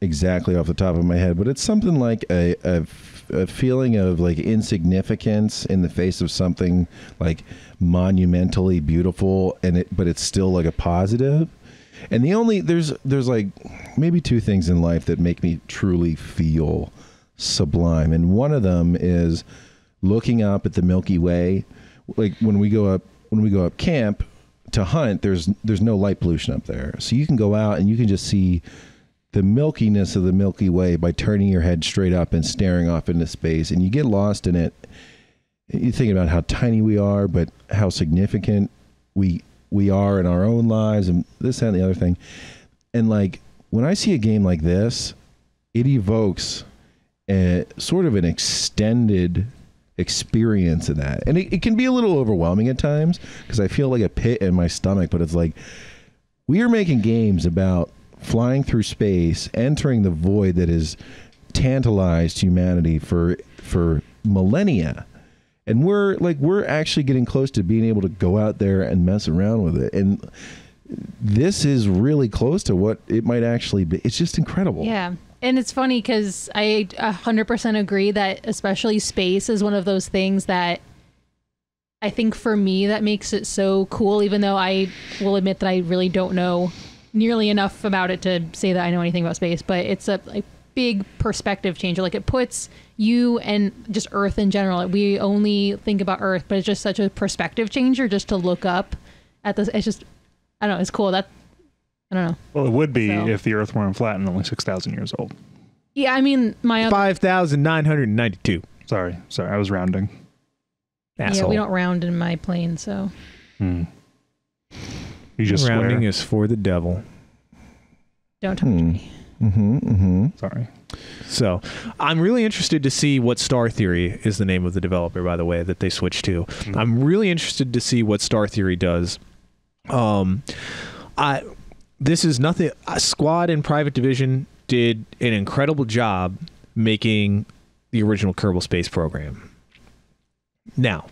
exactly off the top of my head, but it's something like a feeling of like insignificance in the face of something like monumentally beautiful, but it's still like a positive. And there's like maybe two things in life that make me truly feel sublime, and one of them is looking up at the Milky Way. Like when we go up camp to hunt, there's no light pollution up there, so you can go out and you can just see the milkiness of the Milky Way by turning your head straight up and staring off into space, and you get lost in it. You think about how tiny we are, but how significant we are in our own lives, and this, that, and the other thing. And like when I see a game like this, it evokes sort of an extended experience of that, and it can be a little overwhelming at times because I feel like a pit in my stomach. But it's like we are making games about flying through space, entering the void that has tantalized humanity for millennia, and we're actually getting close to being able to go out there and mess around with it. And this is really close to what it might actually be. It's just incredible. Yeah. And it's funny because I 100% agree that especially space is one of those things that I think for me that makes it so cool, even though I will admit that I really don't know nearly enough about it to say that I know anything about space. But it's a big perspective changer. Like it puts you and just Earth in general. We only think about Earth, but it's just such a perspective changer just to look up at this. It's just, I don't know, it's cool. I don't know. Well, it would be if the Earth weren't flat and only 6,000 years old. Yeah, I mean, 5,992. Sorry, I was rounding. Asshole. Yeah, we don't round in my plane, so. You just rounding swear. is for the devil. Don't touch me. Sorry. So, I'm really interested to see what Star Theory is the name of the developer, by the way, that they switched to. I'm really interested to see what Star Theory does. This is nothing. Squad and Private Division did an incredible job making the original Kerbal Space Program. Now,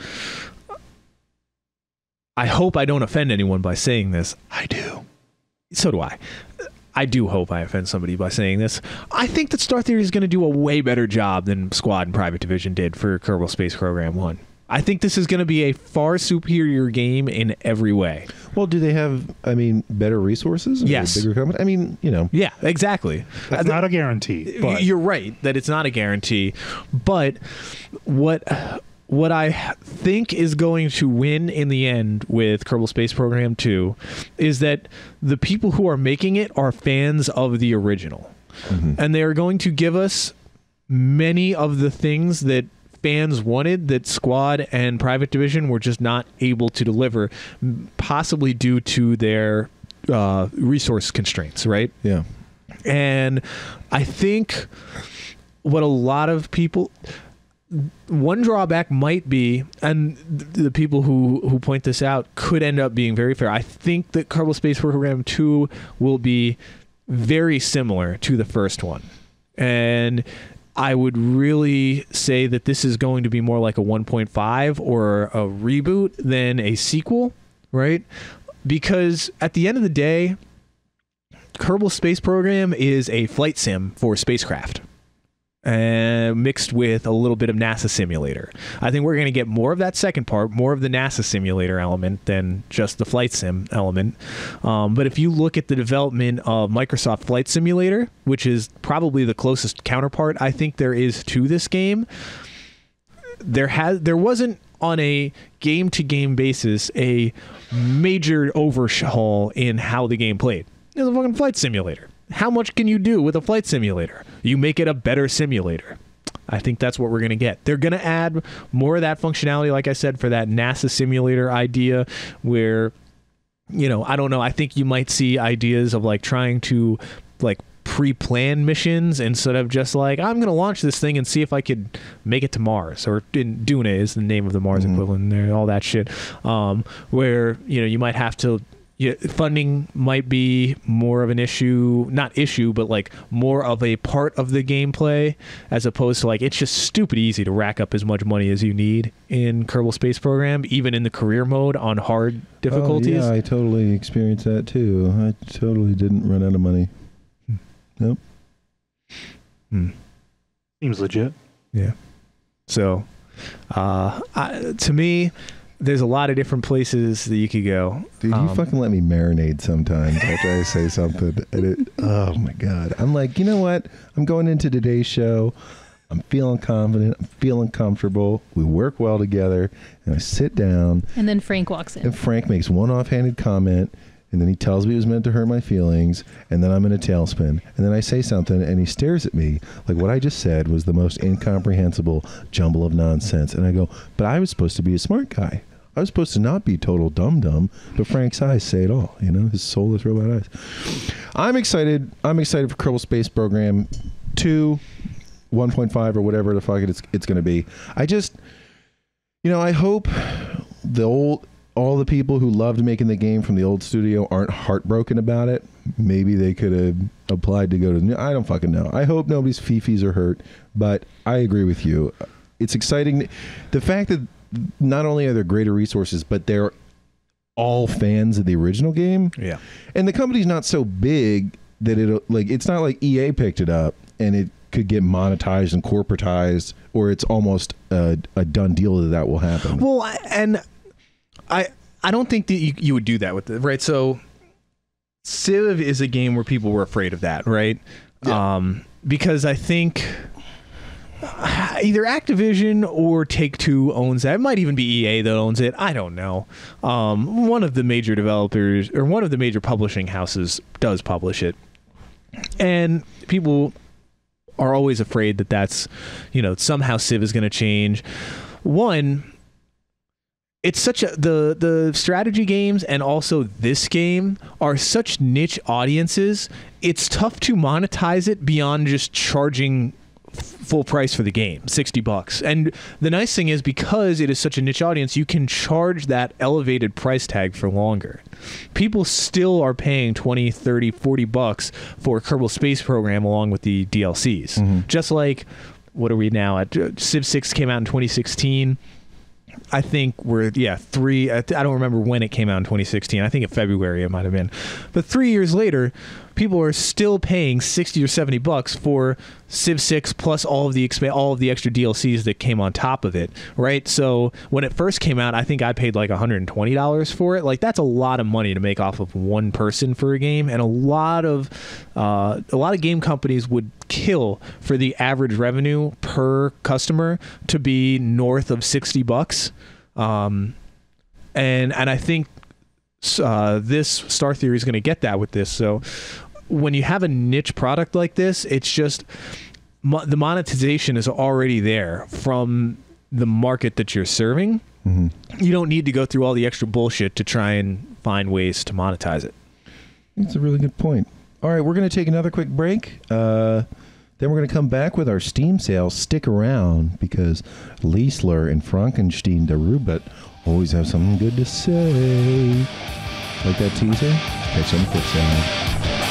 I hope I don't offend anyone by saying this. I do. So do I. I do hope I offend somebody by saying this. I think that Star Theory is going to do a way better job than Squad and Private Division did for Kerbal Space Program 1. I think this is going to be a far superior game in every way. Well, do they have, better resources? Yes. Bigger company? Yeah, exactly. That's not a guarantee. But. You're right that it's not a guarantee. But what I think is going to win in the end with Kerbal Space Program 2 is that the people who are making it are fans of the original. And they are going to give us many of the things that fans wanted that Squad and Private Division were just not able to deliver, possibly due to their resource constraints, right? Yeah. And I think what a lot of people... One drawback might be, and the people who point this out could end up being very fair, I think that Kerbal Space Program 2 will be very similar to the first one. And I would really say that this is going to be more like a 1.5 or a reboot than a sequel, right? Because at the end of the day, Kerbal Space Program is a flight sim for spacecraft. Mixed with a little bit of NASA simulator. I think we're going to get more of that second part, more of the NASA simulator element than just the flight sim element. But if you look at the development of Microsoft Flight Simulator, which is probably the closest counterpart I think there is to this game, there wasn't on a game-to-game basis a major overhaul in how the game played. It was a fucking flight simulator. How much can you do with a flight simulator? You make it a better simulator. I think that's what we're going to get. They're going to add more of that functionality, like I said, for that NASA simulator idea where, I don't know. I think you might see ideas of like trying to like pre-plan missions instead of just like, I'm going to launch this thing and see if I could make it to Mars, or Dune is the name of the Mars equivalent there, all that shit. Where, you might have to, funding might be more of an issue, not issue, but like more of a part of the gameplay, as opposed to like, it's just stupid easy to rack up as much money as you need in Kerbal Space Program, even in the career mode on hard difficulties. Oh, yeah, I totally experienced that too. I totally didn't run out of money. Nope. Seems legit. Yeah. So, to me, there's a lot of different places that you could go. Dude, you fucking let me marinate sometimes after I say something. And oh my God. I'm like, you know what? I'm going into today's show. I'm feeling confident. I'm feeling comfortable. We work well together. And I sit down. And then Frank walks in. And Frank makes one offhanded comment. And then he tells me it was meant to hurt my feelings. And then I'm in a tailspin. And then I say something and he stares at me like what I just said was the most incomprehensible jumble of nonsense. And I go, but I was supposed to be a smart guy. I was supposed to not be total dum-dum, but Frank's eyes say it all, you know, his soulless robot eyes. I'm excited. I'm excited for Kerbal Space Program 2, 1.5 or whatever the fuck it's going to be. I just, you know, I hope all the people who loved making the game from the old studio aren't heartbroken about it. Maybe they could have applied to go to the new. I don't fucking know. I hope nobody's fifis are hurt, but I agree with you. It's exciting. The fact that not only are there greater resources, but they're all fans of the original game. Yeah. And the company's not so big that it's not like EA picked it up and it could get monetized and corporatized, or it's almost a done deal that will happen. Well, and I don't think that you would do that with it, right? So Civ is a game where people were afraid of that, right? Yeah. Because I think either Activision or Take-Two owns that. It might even be EA that owns it. I don't know. One of the major developers or one of the major publishing houses does publish it. And people are always afraid that that's, you know, somehow Civ is going to change. One, it's such the strategy games and also this game are such niche audiences. It's tough to monetize it beyond just charging full price for the game, $60. And the nice thing is, because it is such a niche audience, you can charge that elevated price tag for longer. People still are paying $20, $30, $40 for Kerbal Space Program along with the DLCs. Mm-hmm. Just like, what are we now at? Civ 6 came out in 2016. I think we're, I don't remember when it came out in 2016. I think in February it might have been. But 3 years later, people are still paying $60 or $70 for Civ 6 plus all of the extra DLCs that came on top of it, right? So when it first came out, I think I paid like $120 for it. Like, that's a lot of money to make off of one person for a game, and a lot of game companies would kill for the average revenue per customer to be north of $60. And I think this Star Theory is going to get that with this. So when you have a niche product like this, it's just the monetization is already there from the market that you're serving. Mm-hmm. You don't need to go through all the extra bullshit to try and find ways to monetize it. That's a really good point. All right, we're going to take another quick break. Then we're going to come back with our Steam sale. Stick around, because Liesler and Frankenstein de Rubet always have something good to say. Like that teaser? Catch you on the flip side.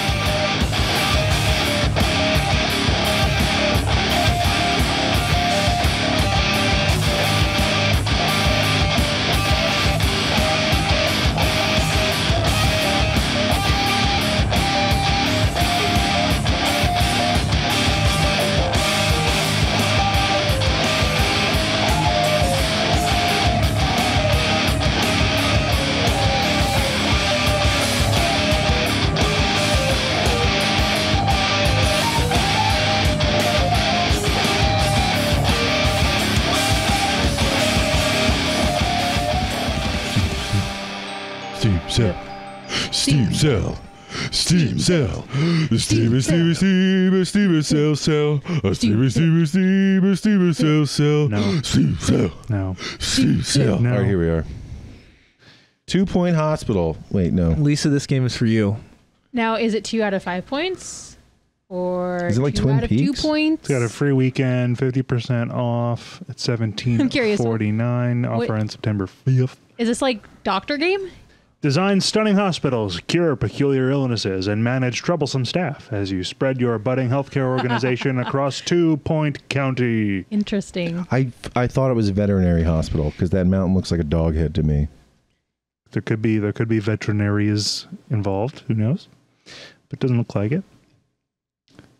Steam sale. Steam sale. Steam sale. No. Steam sale. No. Steam sale. No. All right, here we are. 2 Point Hospital. Wait, no. Lisa, this game is for you. Now, is it 2 out of 5 points? Or is it like 2 Twin out of Peaks? 2 points? It's got a free weekend, 50% off at $17.49. Offer on September 5th. Is this like Doctor Game? Design stunning hospitals, cure peculiar illnesses, and manage troublesome staff as you spread your budding healthcare organization across 2 Point County. Interesting. I thought it was a veterinary hospital because that mountain looks like a dog head to me. There could be veterinaries involved. Who knows? But it doesn't look like it.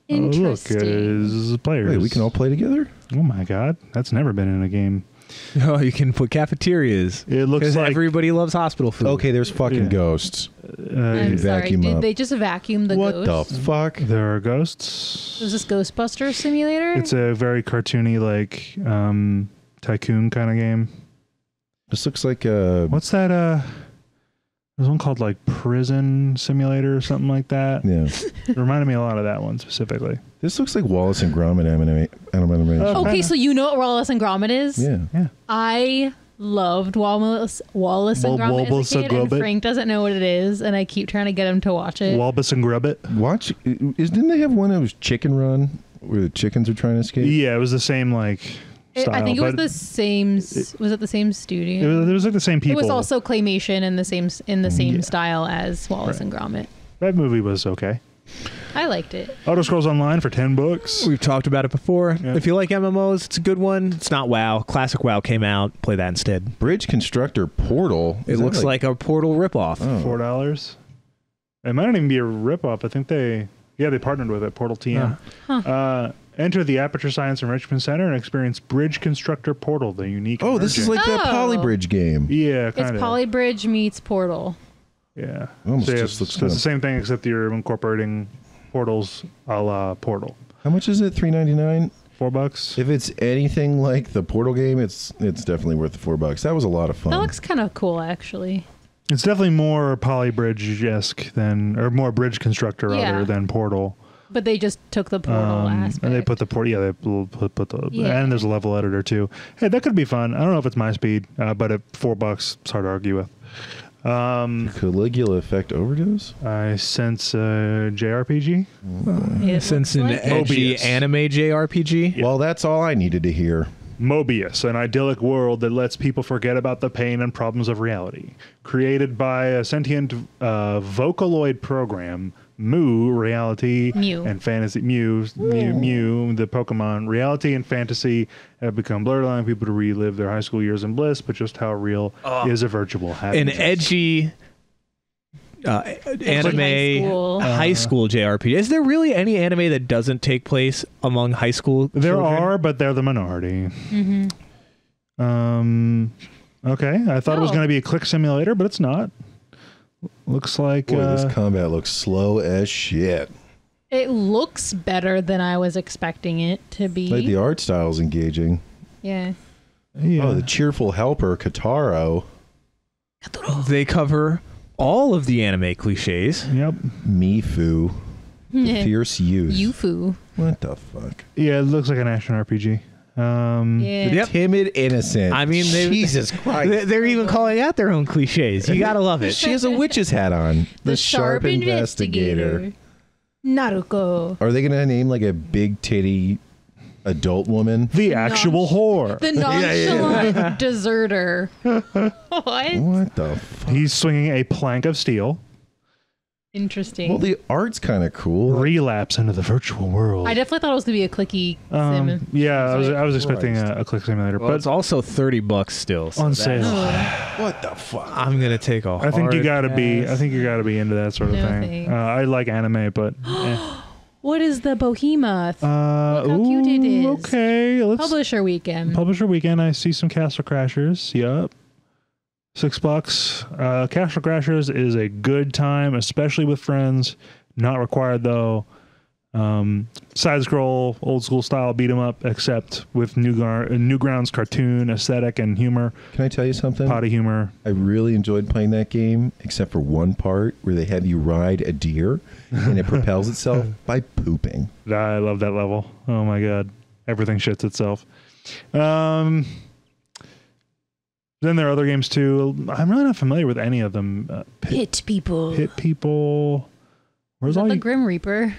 Interesting. Look, his players. Wait, we can all play together? Oh my god, that's never been in a game. Oh, you can put cafeterias. It looks like everybody loves hospital food. Okay, there's fucking ghosts. I'm sorry. Vacuum Did up. they just vacuum the What ghost? the fuck? there are ghosts. Was this Ghostbuster Simulator? It's a very cartoony, like tycoon kind of game. This looks like a... What's that? There's one called like Prison Simulator or something like that. Yeah. It reminded me a lot of that one specifically. This looks like Wallace and Gromit animation. Okay, so you know what Wallace and Gromit is? Yeah. I loved Wallace and Gromit as a kid, and Frank doesn't know what it is, and I keep trying to get him to watch it. Walbus and Grubbit. Didn't they have one that was Chicken Run, where the chickens are trying to escape? Yeah, it was the same like style. I think it was the same. Was it the same studio? It was like the same people. It was also claymation in the same style as Wallace and Gromit. That movie was okay. I liked it. Auto Scrolls Online for $10. We've talked about it before. Yeah. If you like MMOs, it's a good one. It's not WoW. Classic WoW came out. Play that instead. Bridge Constructor Portal. It looks like a Portal ripoff. Oh. $4. It might not even be a ripoff. I think they partnered with it. Portal TM. Enter the Aperture Science Enrichment Center and experience Bridge Constructor Portal, the unique. Oh, this is like that Polybridge game. Yeah, It's kind of. Polybridge meets Portal. Yeah. Almost So just looks it's kind the of... same thing except you're incorporating portals a la Portal. How much is it? $3.99? $4. If it's anything like the Portal game, it's definitely worth the $4. That was a lot of fun. That looks kind of cool, actually. It's definitely more Polybridge-esque than, or more Bridge Constructor rather than Portal. But they just took the Portal aspect. And they put the portal. Yeah, they put the. Yeah. And there's a level editor too. Hey, that could be fun. I don't know if it's my speed, but at $4, it's hard to argue with. Caligula Effect Overdose? I sense a JRPG. Since an edgy Mobius. anime JRPG. Well, that's all I needed to hear. Mobius, an idyllic world that lets people forget about the pain and problems of reality. Created by a sentient Vocaloid program, Mew, reality and fantasy. Mew, the Pokemon. Reality and fantasy have become blurred, allowing people to relive their high school years in bliss, but just how real is a virtual happiness? An edgy anime high school JRPG. Is there really any anime that doesn't take place among high school There children? are, but they're the minority. Okay, I thought it was going to be a click simulator, but it's not. Looks like Boy, this combat looks slow as shit. It looks better than I was expecting it to be. Like the art style's engaging. Yeah. Oh, the cheerful helper, Kataro. They cover all of the anime cliches. Yep. Mifu. The fierce youth. Yufu. What the fuck? Yeah, it looks like an action RPG. Yeah. Timid innocent. I mean, Jesus Christ. They're even calling out their own cliches. You gotta love it. She has a witch's hat on. The sharp investigator. Naruko. Are they going to name like a big titty adult woman? The actual whore. The nonchalant deserter. What? What the fuck? He's swinging a plank of steel. Interesting. Well, the art's kind of cool. Relapse into the virtual world. I definitely thought it was going to be a clicky sim. Yeah, I was expecting a click simulator, Well, but it's also $30 still. So on that's- sale. What the fuck? I'm gonna take a I think you hard gotta be. pass. I think you gotta be into that sort of No thing. thanks. I like anime, but What is the Behemoth? look how cute it is. Okay, let's Publisher weekend. Publisher weekend. I see some Castle Crashers. Yup. $6. Castle Crashers is a good time, especially with friends. Not required though. Side scroll, old school style beat 'em up, except with Newgrounds cartoon aesthetic and humor. Can I tell you something? Potty humor. I really enjoyed playing that game, except for one part where they have you ride a deer and it propels itself by pooping. I love that level. Oh my god, everything shits itself. Then there are other games too. I'm really not familiar with any of them. Hit people. Hit people. Where's Is that all the you? Grim Reaper?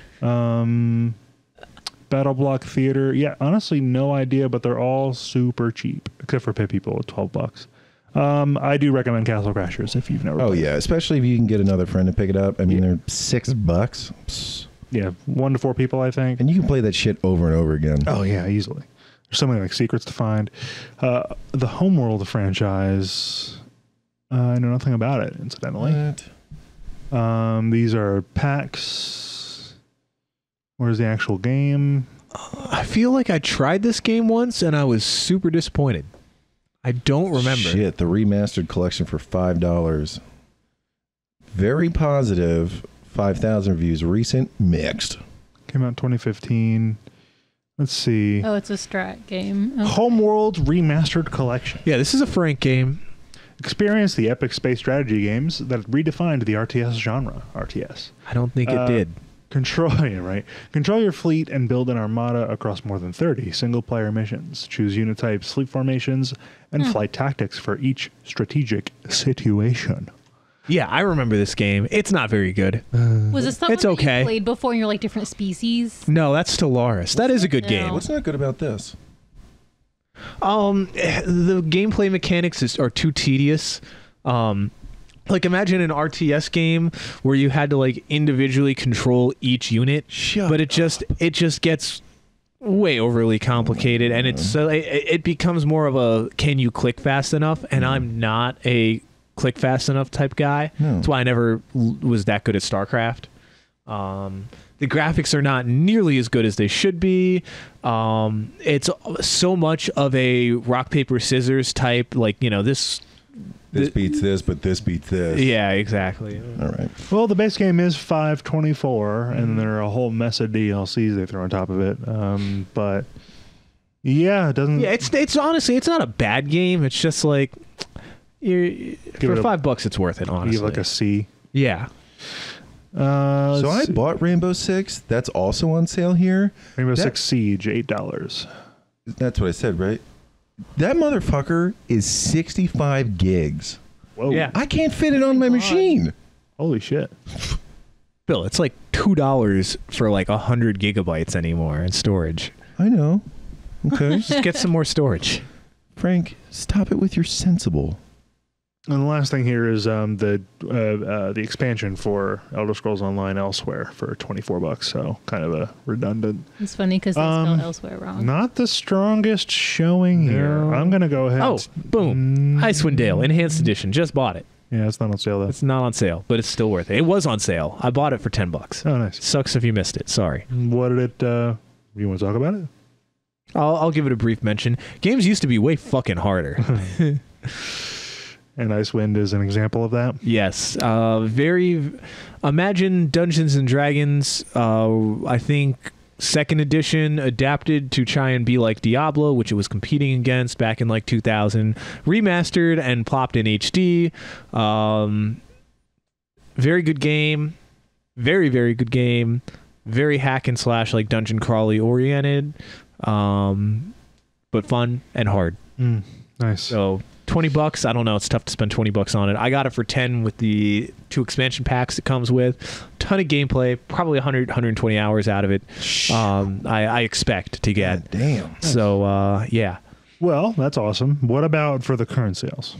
Battle Block Theater. Yeah, honestly, no idea, but they're all super cheap, except for Pit People at $12. I do recommend Castle Crashers if you've never. Oh played yeah, especially if you can get another friend to pick it up. I mean, they're $6. Psst. Yeah, 1 to 4 people, I think. And you can play that shit over and over again. Oh yeah, easily. There's so many like secrets to find. The Homeworld franchise. I know nothing about it, incidentally. What? These are packs. Where's the actual game? I feel like I tried this game once and I was super disappointed. I don't remember. Shit, the remastered collection for $5. Very positive. 5,000 reviews. Recent, mixed. Came out 2015. Let's see. Oh, it's a strat game. Okay. Homeworld Remastered Collection. Yeah, this is a Frank game. Experience the epic space strategy games that redefined the RTS genre. RTS. I don't think it did. Control your fleet and build an armada across more than 30 single-player missions. Choose unit types, sleep formations, and flight tactics for each strategic situation. Yeah, I remember this game. It's not very good. Was this something It's okay. that you played before and you're like different species? No, that's Stellaris. That is a good No. game. What's not good about this? The gameplay mechanics are too tedious. Like imagine an RTS game where you had to like individually control each unit, but it just gets way overly complicated, and it becomes more of a can you click fast enough? And I'm not a click fast enough type guy. That's why I never was that good at StarCraft. The graphics are not nearly as good as they should be. It's so much of a rock paper scissors type, like this beats this, but this beats this. Yeah, exactly. All right. Well, the base game is $5.24, and there are a whole mess of DLCs they throw on top of it. But yeah, it doesn't. Yeah, it's honestly it's not a bad game. It's just like for $5, it's worth it. Honestly, You give like a C. Yeah. So I bought Rainbow Six. That's also on sale here. Rainbow Six Siege, $8. That's what I said, right? That motherfucker is 65 gigs. Whoa! Yeah. I can't fit it on my machine. Holy shit! Bill, it's like $2 for like 100 gigabytes anymore in storage. I know. Okay. Just get some more storage. Frank, stop it with your sensible. And the last thing here is the expansion for Elder Scrolls Online Elsewhere for $24. So kind of a redundant. It's funny because they spell elsewhere wrong. Not the strongest showing here. No. I'm gonna go ahead. Oh, boom! Icewind Dale Enhanced Edition. Just bought it. Yeah, it's not on sale though. It's not on sale, but it's still worth it. It was on sale. I bought it for $10. Oh, nice. Sucks if you missed it. Sorry. What did it? You want to talk about it? I'll give it a brief mention. Games used to be way fucking harder. And Icewind is an example of that. Yes. Imagine Dungeons and Dragons, I think 2nd edition adapted to try and be like Diablo, which it was competing against back in like 2000, remastered and plopped in HD. Very good game. Very, very good game. Very hack and slash, like dungeon crawly oriented, but fun and hard. Nice. So $20, I don't know. It's tough to spend $20 on it. I got it for 10 with the 2 expansion packs it comes with. Ton of gameplay, probably 120 hours out of it. I expect to get. God damn. So yeah. Well, that's awesome. What about for the current sales?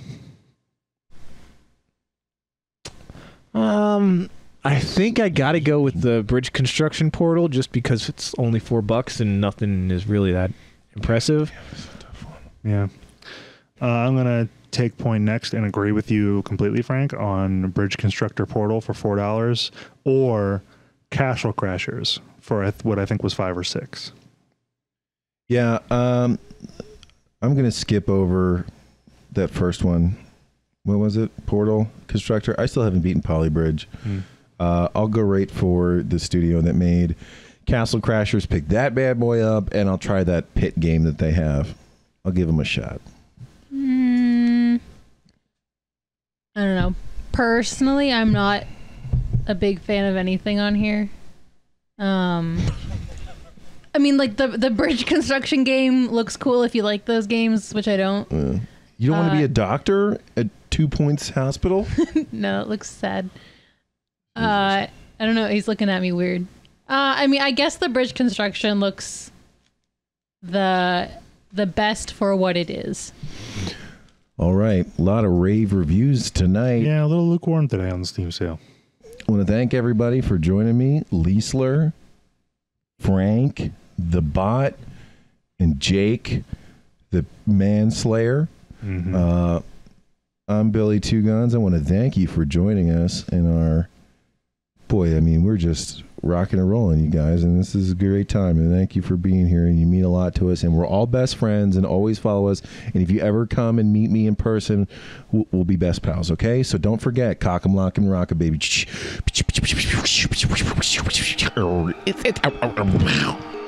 I think I got to go with the bridge construction portal just because it's only $4 and nothing is really that impressive. Yeah. I'm going to take point next and agree with you completely, Frank, on Bridge Constructor Portal for $4 or Castle Crashers for what I think was $5 or $6. Yeah, I'm going to skip over that first one. What was it? Portal Constructor. I still haven't beaten Polybridge. I'll go right for the studio that made Castle Crashers. Pick that bad boy up, and I'll try that pit game that they have. I'll give them a shot. I don't know. Personally, I'm not a big fan of anything on here. I mean, like the bridge construction game looks cool if you like those games, which I don't. You don't want to be a doctor at 2 Points Hospital? No, it looks sad. I don't know. He's looking at me weird. I mean, I guess the bridge construction looks the best for what it is. All right. A lot of rave reviews tonight. Yeah, a little lukewarm today on the Steam sale. I want to thank everybody for joining me. Liesler, Frank, the bot, and Jake, the manslayer. I'm Billy Two Guns. I want to thank you for joining us in our boy, I mean, we're just rocking and rolling, you guys, and this is a great time, and thank you for being here, and you mean a lot to us, and we're all best friends, and always follow us, and if you ever come and meet me in person, we'll be best pals, okay? So don't forget, cock 'em, lock 'em, rock 'em, baby.